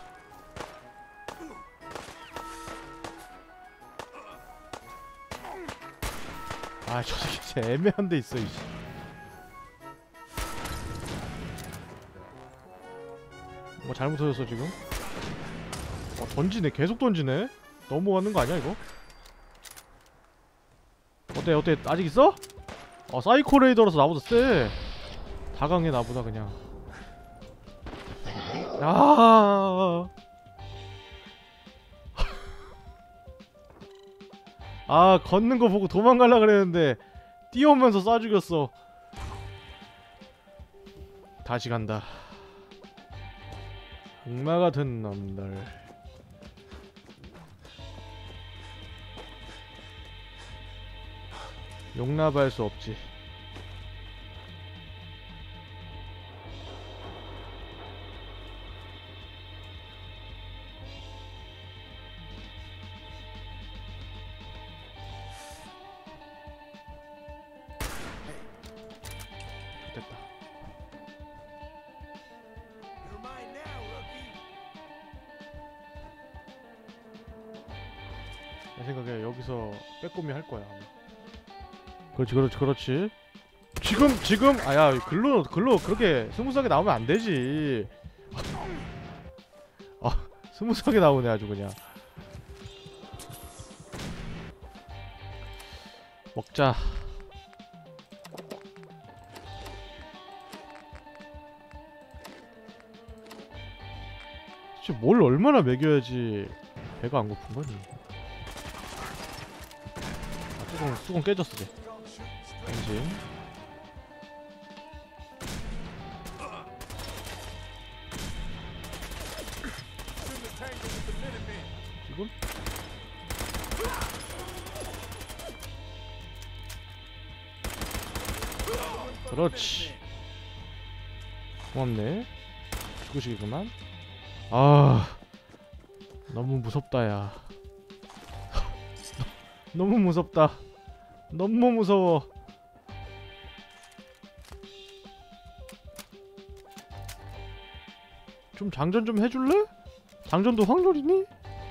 아, 저 새끼 진짜 애매한 데 있어, 이씨. 뭐 잘못해졌어 지금? 던지네. 계속 던지네. 넘어가는 거 아니야 이거? 어때? 아직 있어? 사이코 레이더라서 나보다 쎄. 다 강해 나보다 그냥. 걷는 거 보고 도망가려 그랬는데 뛰어오면서 쏴 죽였어. 다시 간다. 악마 같은 놈들. 용납할 수 없지. 됐다. You're mine now, rookie. 내 생각에 여기서 빼꼼히 할 거야 아마. 그렇지. 지금 아야 글로 그렇게 스무스하게 나오면 안 되지. 스무스하게 나오네 아주 그냥. 먹자. 진짜 뭘 얼마나 먹여야지 배가 안 고픈 거니? 뚜껑 깨졌어 쟤. 엔진. 지금? 그렇지. 고맙네. 죽으시겠구만. 너무 무섭다 야. 너무 무섭다. 너무 무서워. 좀 장전 좀 해줄래? 장전도 확률이니?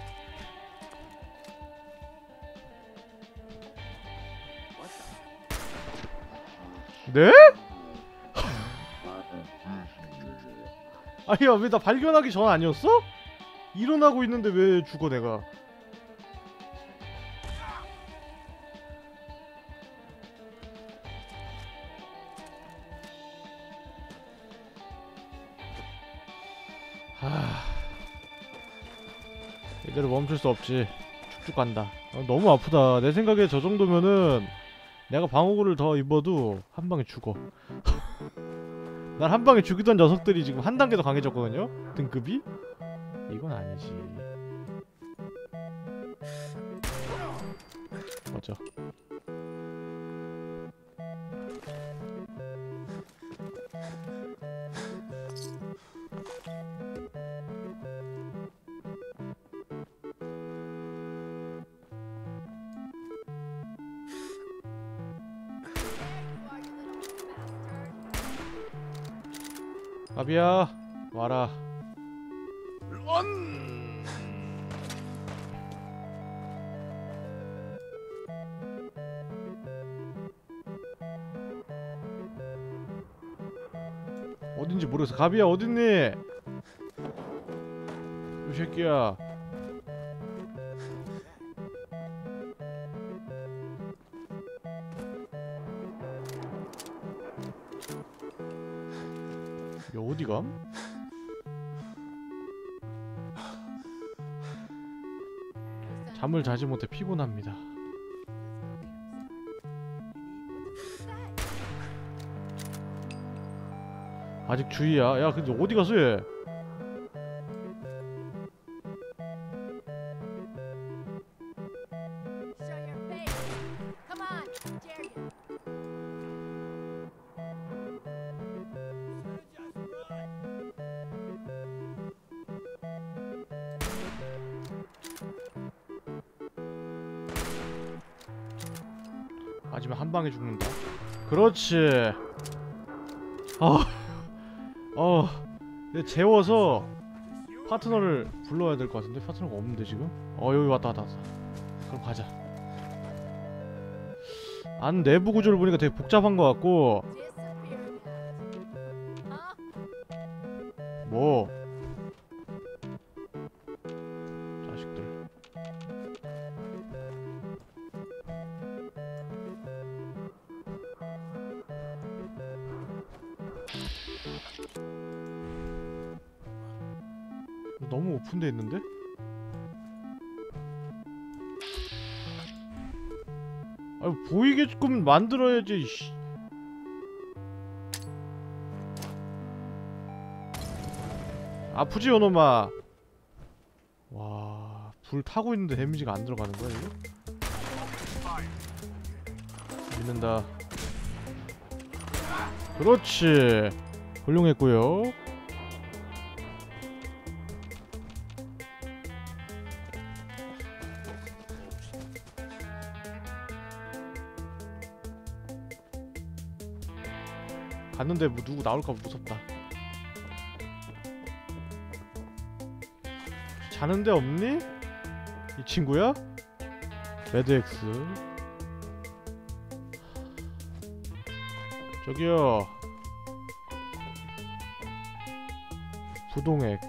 네? 아니야 왜 나 발견하기 전 아니었어? 일어나고 있는데 왜 죽어 내가. 이대로 멈출 수 없지. 쭉쭉 간다. 너무 아프다. 내 생각에 저 정도면은 내가 방어구를 더 입어도 한 방에 죽어. 난 한 방에 죽이던 녀석들이 지금 한 단계 더 강해졌거든요? 등급이? 이건 아니지. 맞아. 가비야 와라. 어딘지 모르겠어. 가비야 어딨니? 이 새끼야. 야 어디감? 잠을 자지 못해 피곤합니다. 아직 주의야. 야 근데 어디 갔어 얘? Show your face. Come on, dare you. 맞으면 한 방에 죽는다. 그렇지. 근데 재워서 파트너를 불러야 될 것 같은데 파트너가 없는데 지금? 여기 왔다. 그럼 가자. 안 내부 구조를 보니까 되게 복잡한 것 같고. Disappear now. Huh? 뭐? 자식들. 너무 오픈돼 있는데? 아유 보이게끔 만들어야지. 씨. 아프지 요놈아. 와, 불 타고 있는데 데미지가 안 들어가는 거야 이거? 믿는다. 그렇지. 훌륭했고요. 갔는데 뭐 누구 나올까 무섭다. 자는 데 없니? 이 친구야? 매드엑스. 저기요. 부동액.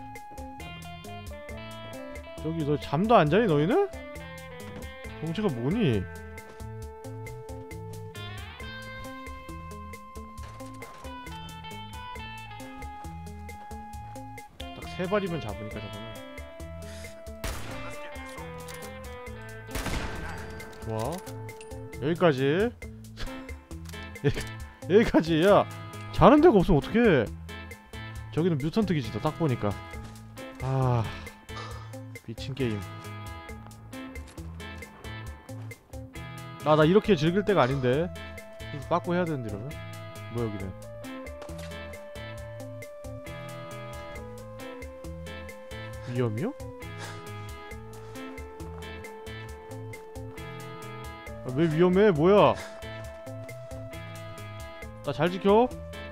저기 너 잠도 안 자니 너희는? 정체가 뭐니? 딱 세 발이면 잡으니까 저거는. 좋아. 여기까지. 여기까지. 야 자는 데가 없으면 어떡해. 저기는 뮤턴트 기지다 딱 보니까. 아 미친 게임. 나 이렇게 즐길 때가 아닌데. 빠꾸 해야 되는데 이러면. 뭐 여기는 위험이요? 왜 위험해? 뭐야? 나 잘 지켜.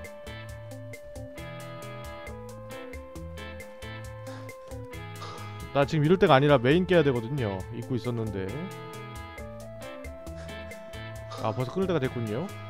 나 지금 이럴 때가 아니라 메인 깨야 되거든요. 잊고 있었는데. 아 벌써 끊을 때가 됐군요.